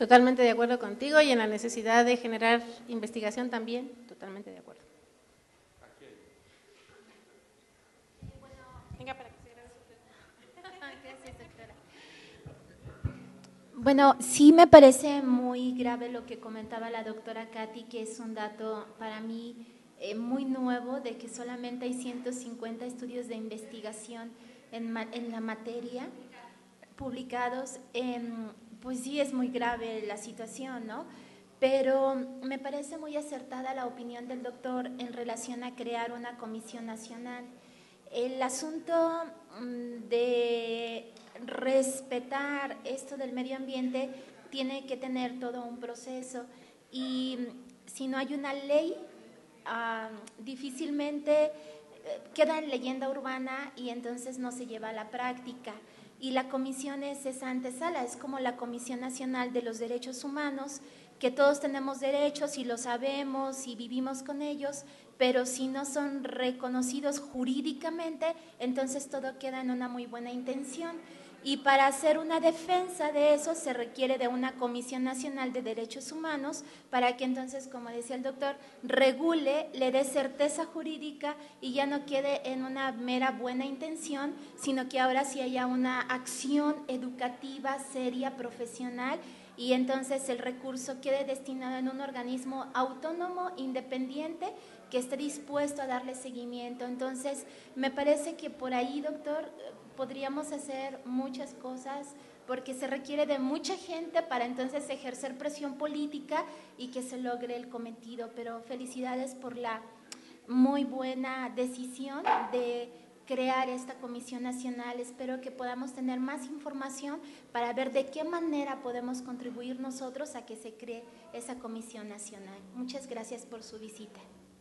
Totalmente de acuerdo contigo y en la necesidad de generar investigación también, totalmente de acuerdo. Venga, para que se grabe su Gracias, doctora. Bueno, sí me parece muy grave lo que comentaba la doctora Katy, que es un dato para mí eh, muy nuevo, de que solamente hay ciento cincuenta estudios de investigación en, en la materia publicados. En, pues sí, es muy grave la situación, ¿no? Pero me parece muy acertada la opinión del doctor en relación a crear una comisión nacional. El asunto de respetar esto del medio ambiente tiene que tener todo un proceso, y si no hay una ley, uh, difícilmente queda en leyenda urbana y entonces no se lleva a la práctica. Y la comisión es esa antesala, es como la Comisión Nacional de los Derechos Humanos, que todos tenemos derechos y lo sabemos y vivimos con ellos, pero si no son reconocidos jurídicamente, entonces todo queda en una muy buena intención. Y para hacer una defensa de eso se requiere de una Comisión Nacional de Derechos Humanos para que entonces, como decía el doctor, regule, le dé certeza jurídica y ya no quede en una mera buena intención, sino que ahora sí haya una acción educativa, seria, profesional, y entonces el recurso quede destinado en un organismo autónomo, independiente, que esté dispuesto a darle seguimiento. Entonces, me parece que por ahí, doctor, podríamos hacer muchas cosas, porque se requiere de mucha gente para entonces ejercer presión política y que se logre el cometido. Pero felicidades por la muy buena decisión de crear esta Comisión Nacional. Espero que podamos tener más información para ver de qué manera podemos contribuir nosotros a que se cree esa Comisión Nacional. Muchas gracias por su visita.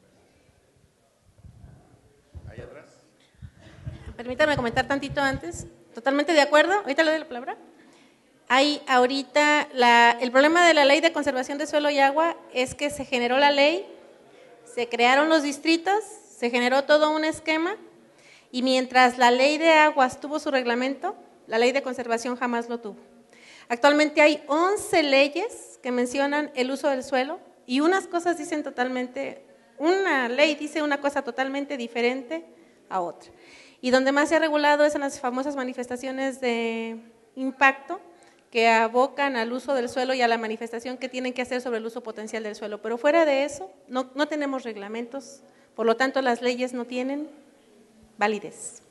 Ahí atrás. Permítanme comentar tantito antes. Totalmente de acuerdo. Ahorita le doy la palabra. Hay ahorita, la, el problema de la Ley de Conservación de Suelo y Agua es que se generó la ley, se crearon los distritos, se generó todo un esquema, y mientras la Ley de Aguas tuvo su reglamento, la Ley de Conservación jamás lo tuvo. Actualmente hay once leyes que mencionan el uso del suelo, y unas cosas dicen totalmente, una ley dice una cosa totalmente diferente a otra. Y donde más se ha regulado es en las famosas manifestaciones de impacto, que abocan al uso del suelo y a la manifestación que tienen que hacer sobre el uso potencial del suelo. Pero fuera de eso, no, no tenemos reglamentos, por lo tanto las leyes no tienen validez.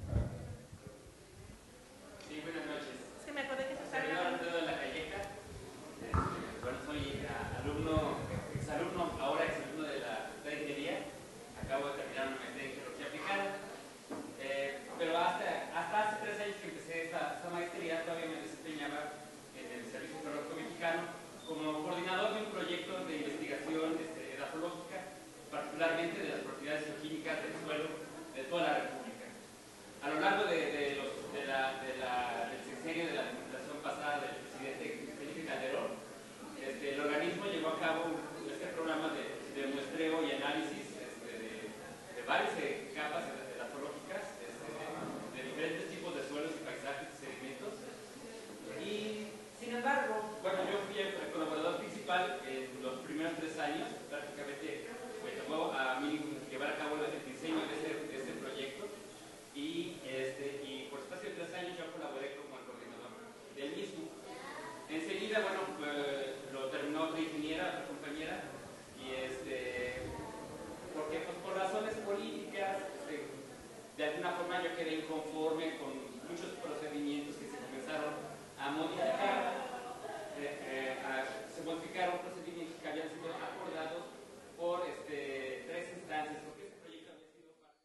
Sí, buenas noches. Se me acordé que se está Servidor Alfredo de la Calleja. Este, bueno, soy alumno, exalumno, ahora exalumno de la Facultad de Ingeniería. Acabo de terminar una maestría en Geología Aplicada. Eh, pero hasta, hasta hace tres años que empecé esta, esta maestría, todavía me desempeñaba en el Servicio Geológico Mexicano como coordinador de un proyecto de investigación este, edafológica, particularmente de las propiedades geoquímicas del suelo de toda la República. A lo largo de, de los, de la, de la, del sexenio de la administración pasada del presidente Felipe Calderón, este, el organismo llevó a cabo este programa de, de muestreo y análisis este, de, de varias eh, capas edafológicas este, de, de diferentes tipos de suelos y paisajes y sedimentos. Y sin embargo, bueno, yo fui el colaborador principal en los primeros tres años, prácticamente me tocó a mí llevar a cabo el diseño de ese, de ese proyecto, y, este, y por espacio de tres años yo colaboré como el coordinador del mismo. Enseguida, bueno, pues, lo terminó otra ingeniera, otra compañera, y este, porque pues, por razones políticas, este, de alguna forma yo quedé inconforme con muchos procedimientos que se comenzaron a modificar, eh, eh, a, se modificaron procedimientos que habían sido acordados por este, tres instancias, porque este proyecto había sido parte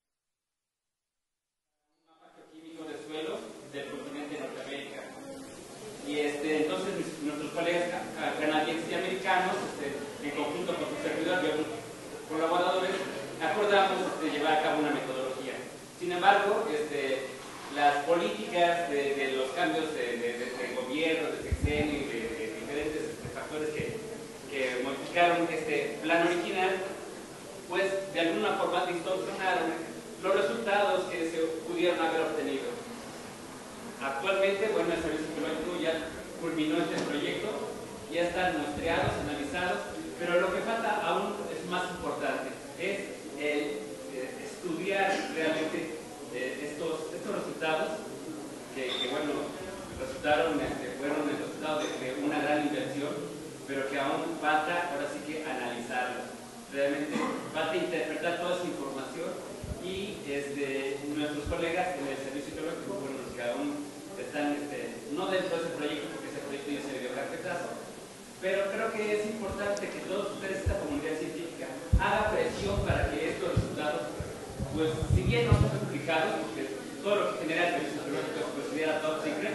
de un mapa geoquímico de suelos del continente de Norteamérica. Y este, entonces nuestros colegas canadienses y americanos, este, en conjunto con su servidor y otros colaboradores, acordamos este, llevar a cabo una metodología. Sin embargo, este, las políticas de, de los cambios de, de, de, de gobierno, de sexenio y de, de diferentes factores que, que modificaron este plan original, pues de alguna forma distorsionaron los resultados que se pudieron haber obtenido. Actualmente, bueno, el Servicio Geológico ya culminó este proyecto ya están muestreados, analizados, pero lo que falta aún es más importante, es el eh, estudiar realmente eh, estos, estos resultados que, que bueno, resultaron, este, fueron el resultado de, de una gran inversión, pero que aún falta, ahora sí que analizarlos. Realmente falta interpretar toda esa información y este, nuestros colegas en el servicio hidrológico, bueno, los que aún están este, no dentro de ese proyecto, porque ese proyecto ya se le dio carpetazo, pero creo que es importante que todos ustedes, esta comunidad científica, haga presión para que estos resultados, pues si bien no son publicados, porque todo lo que genera el servicio hidrológico se considera top secret,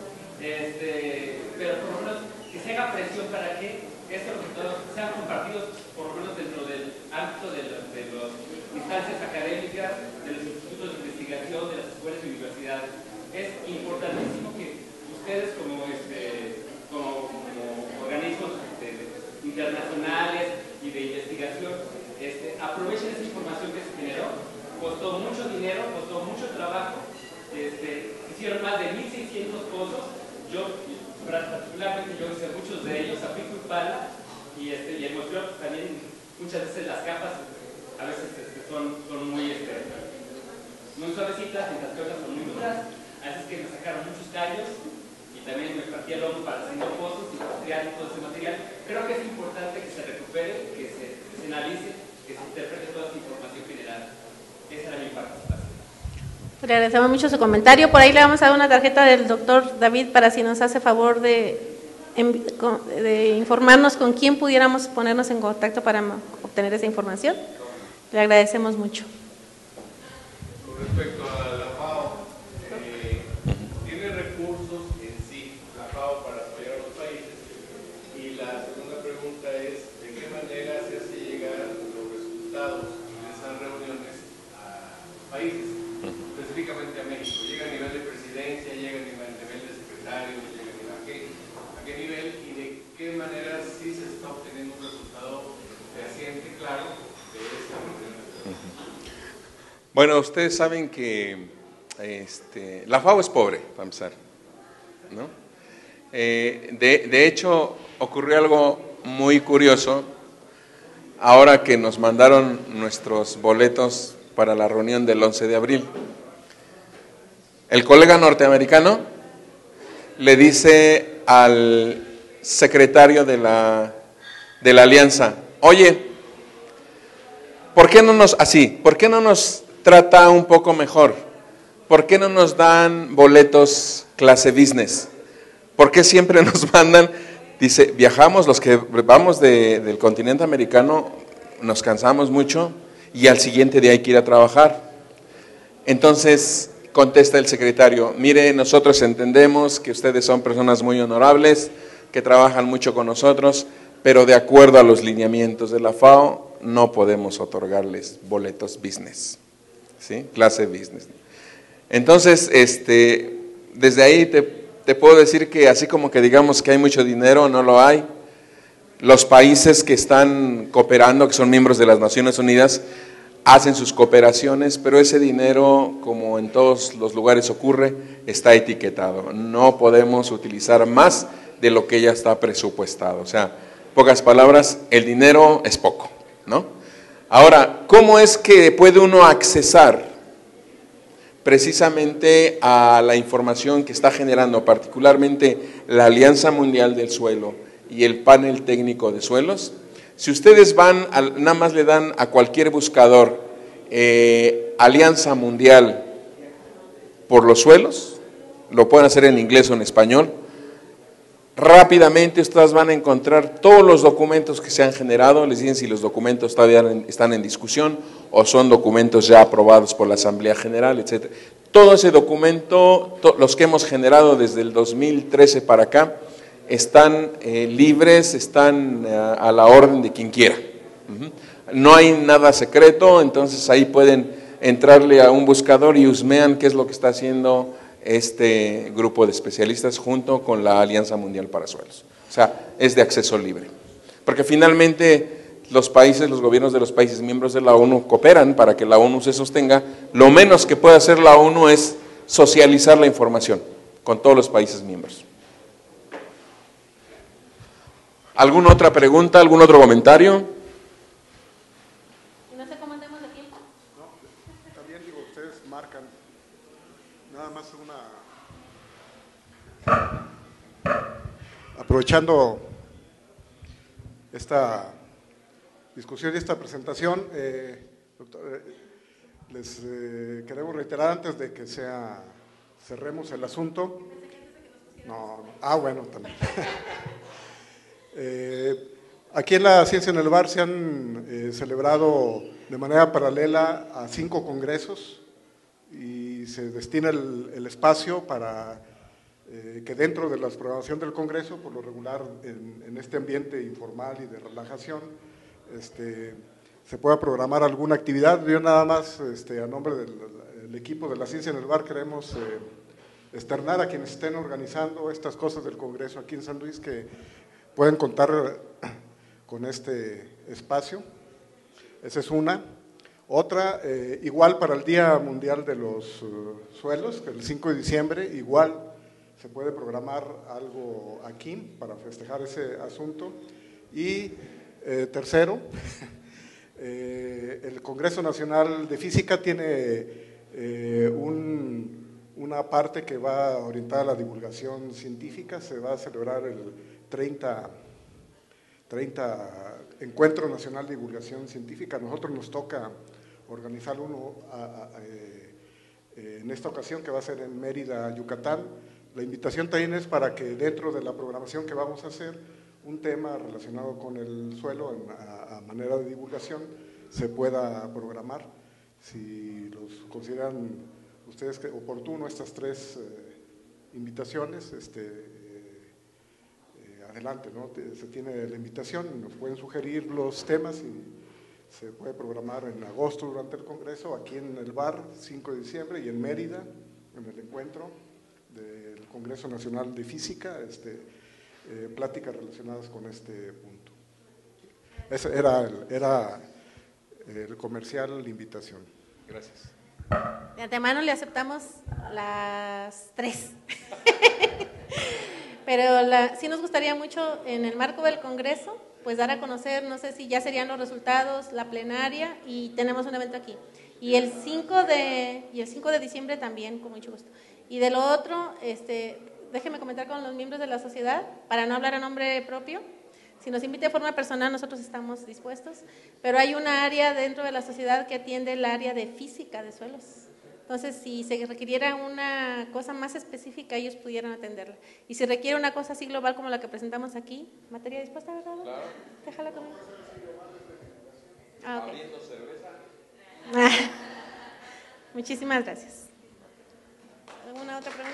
este, pero por lo menos que se haga presión para que estos resultados sean compartidos por lo menos dentro del ámbito de las de los instancias académicas, de los institutos de investigación, de las escuelas y universidades. Es importantísimo que ustedes como, este, como, como organismos de, de, internacionales y de investigación este, aprovechen esa información que se generó. Costó mucho dinero, costó mucho trabajo, este, hicieron más de mil seiscientos pozos. Yo, particularmente, yo hice muchos de ellos a pico y pala, y, este, y el muestreo pues, también, muchas veces las capas a veces este, son, son muy, este, muy suavecitas, mientras que otras son muy duras, así es que me sacaron muchos callos, y también me partí el lomo para hacer pozos y muestrear todo ese material. Creo que es importante que se recupere, que se, que se analice, que se interprete toda esa información general. Esa era mi participación. Le agradecemos mucho su comentario. Por ahí le vamos a dar una tarjeta del doctor David para si nos hace favor de, de informarnos con quién pudiéramos ponernos en contacto para obtener esa información. Le agradecemos mucho. Con respecto a la FAO, eh, ¿tiene recursos en sí la FAO para apoyar a los países? Y la segunda pregunta es, ¿de qué manera se hace llegar los resultados de esas reuniones a países? Específicamente a México, llega a nivel de presidencia, llega a nivel, nivel de secretario, llega a nivel a qué, a qué nivel y de qué manera sí se está obteniendo un resultado fehaciente, claro, de esa reunión. Bueno, ustedes saben que este, la FAO es pobre, para empezar, ¿no? Eh, de, de hecho, ocurrió algo muy curioso ahora que nos mandaron nuestros boletos para la reunión del once de abril. El colega norteamericano le dice al secretario de la, de la alianza, oye, ¿por qué no nos, así, por qué no nos trata un poco mejor? ¿Por qué no nos dan boletos clase business? ¿Por qué siempre nos mandan? Dice, viajamos, los que vamos de, del continente americano, nos cansamos mucho y al siguiente día hay que ir a trabajar. Entonces contesta el secretario, mire, nosotros entendemos que ustedes son personas muy honorables, que trabajan mucho con nosotros, pero de acuerdo a los lineamientos de la FAO, no podemos otorgarles boletos business, ¿sí? Clase business. Entonces, este, desde ahí te, te puedo decir que así como que digamos que hay mucho dinero, no lo hay. Los países que están cooperando, que son miembros de las Naciones Unidas, hacen sus cooperaciones, pero ese dinero, como en todos los lugares ocurre, está etiquetado. No podemos utilizar más de lo que ya está presupuestado. O sea, pocas palabras, el dinero es poco, ¿no? Ahora, ¿cómo es que puede uno accesar precisamente a la información que está generando particularmente la Alianza Mundial del Suelo y el Panel Técnico de Suelos? Si ustedes van, a, nada más le dan a cualquier buscador eh, Alianza Mundial por los Suelos, lo pueden hacer en inglés o en español, rápidamente ustedes van a encontrar todos los documentos que se han generado, les dicen si los documentos todavía están en discusión o son documentos ya aprobados por la Asamblea General, etcétera. Todo ese documento, to, los que hemos generado desde el dos mil trece para acá, están eh, libres, están eh, a la orden de quien quiera. Uh-huh. No hay nada secreto, entonces ahí pueden entrarle a un buscador y husmean qué es lo que está haciendo este grupo de especialistas junto con la Alianza Mundial para Suelos. O sea, es de acceso libre. Porque finalmente los países, los gobiernos de los países miembros de la ONU cooperan para que la ONU se sostenga. Lo menos que puede hacer la ONU es socializar la información con todos los países miembros. ¿Alguna otra pregunta, algún otro comentario? No sé cómo andemos de tiempo. No, también digo, ustedes marcan nada más una... Aprovechando esta discusión y esta presentación, eh, doctor, eh, les eh, queremos reiterar antes de que sea cerremos el asunto. No, no. Ah, bueno, también. eh, aquí en la Ciencia en el Bar se han eh, celebrado de manera paralela a cinco congresos y se destina el, el espacio para eh, que dentro de la programación del congreso, por lo regular en, en este ambiente informal y de relajación, este, se pueda programar alguna actividad. Yo nada más, este, a nombre del el equipo de la Ciencia en el Bar, queremos eh, externar a quienes estén organizando estas cosas del Congreso aquí en San Luis que pueden contar con este espacio. Esa es una. Otra, eh, igual para el Día Mundial de los uh, Suelos, el cinco de diciembre, igual se puede programar algo aquí para festejar ese asunto. Y eh, tercero, eh, el Congreso Nacional de Física tiene eh, un, una parte que va orientada a la divulgación científica. Se va a celebrar el treinta Encuentro Nacional de Divulgación Científica. A nosotros nos toca organizar uno a, a, a, eh, en esta ocasión, que va a ser en Mérida, Yucatán. La invitación también es para que dentro de la programación que vamos a hacer, un tema relacionado con el suelo en, a, a manera de divulgación se pueda programar. Si los consideran ustedes que oportuno estas tres eh, invitaciones, este, eh, eh, adelante, ¿no? Se tiene la invitación, nos pueden sugerir los temas y se puede programar en agosto durante el Congreso, aquí en el Bar, cinco de diciembre, y en Mérida, en el encuentro del Congreso Nacional de Física, este, eh, pláticas relacionadas con este punto. Ese era el, era el comercial, la invitación. Gracias. De antemano le aceptamos las tres. Pero la, sí nos gustaría mucho, en el marco del Congreso, pues dar a conocer, no sé si ya serían los resultados, la plenaria, y tenemos un evento aquí. Y el cinco de, y el cinco de diciembre también, con mucho gusto. Y de lo otro, este, déjenme comentar con los miembros de la sociedad, para no hablar a nombre propio. Si nos invita de forma personal, nosotros estamos dispuestos, pero hay una área dentro de la sociedad que atiende el área de física de suelos. Entonces, si se requiriera una cosa más específica, ellos pudieran atenderla. Y si requiere una cosa así global como la que presentamos aquí, ¿materia dispuesta, verdad? Claro. Déjala conmigo. Ah, ok. Abriendo cerveza. Muchísimas gracias. ¿Alguna otra pregunta?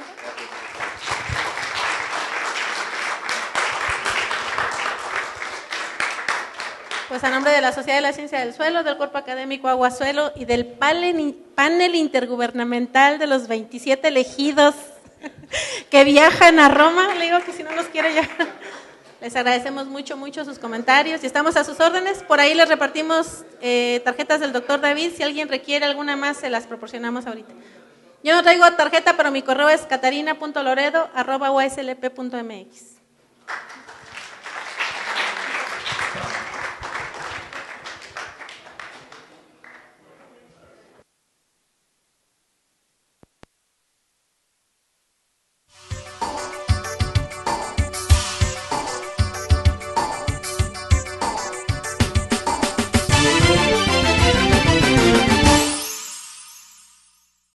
Pues a nombre de la Sociedad de la Ciencia del Suelo, del Cuerpo Académico Aguasuelo y del panel intergubernamental de los veintisiete elegidos que viajan a Roma, le digo que si no los quiere ya, les agradecemos mucho, mucho sus comentarios y estamos a sus órdenes. Por ahí les repartimos eh, tarjetas del doctor David, si alguien requiere alguna más se las proporcionamos ahorita. Yo no traigo tarjeta, pero mi correo es catarina punto loredo arroba u s l p punto m x.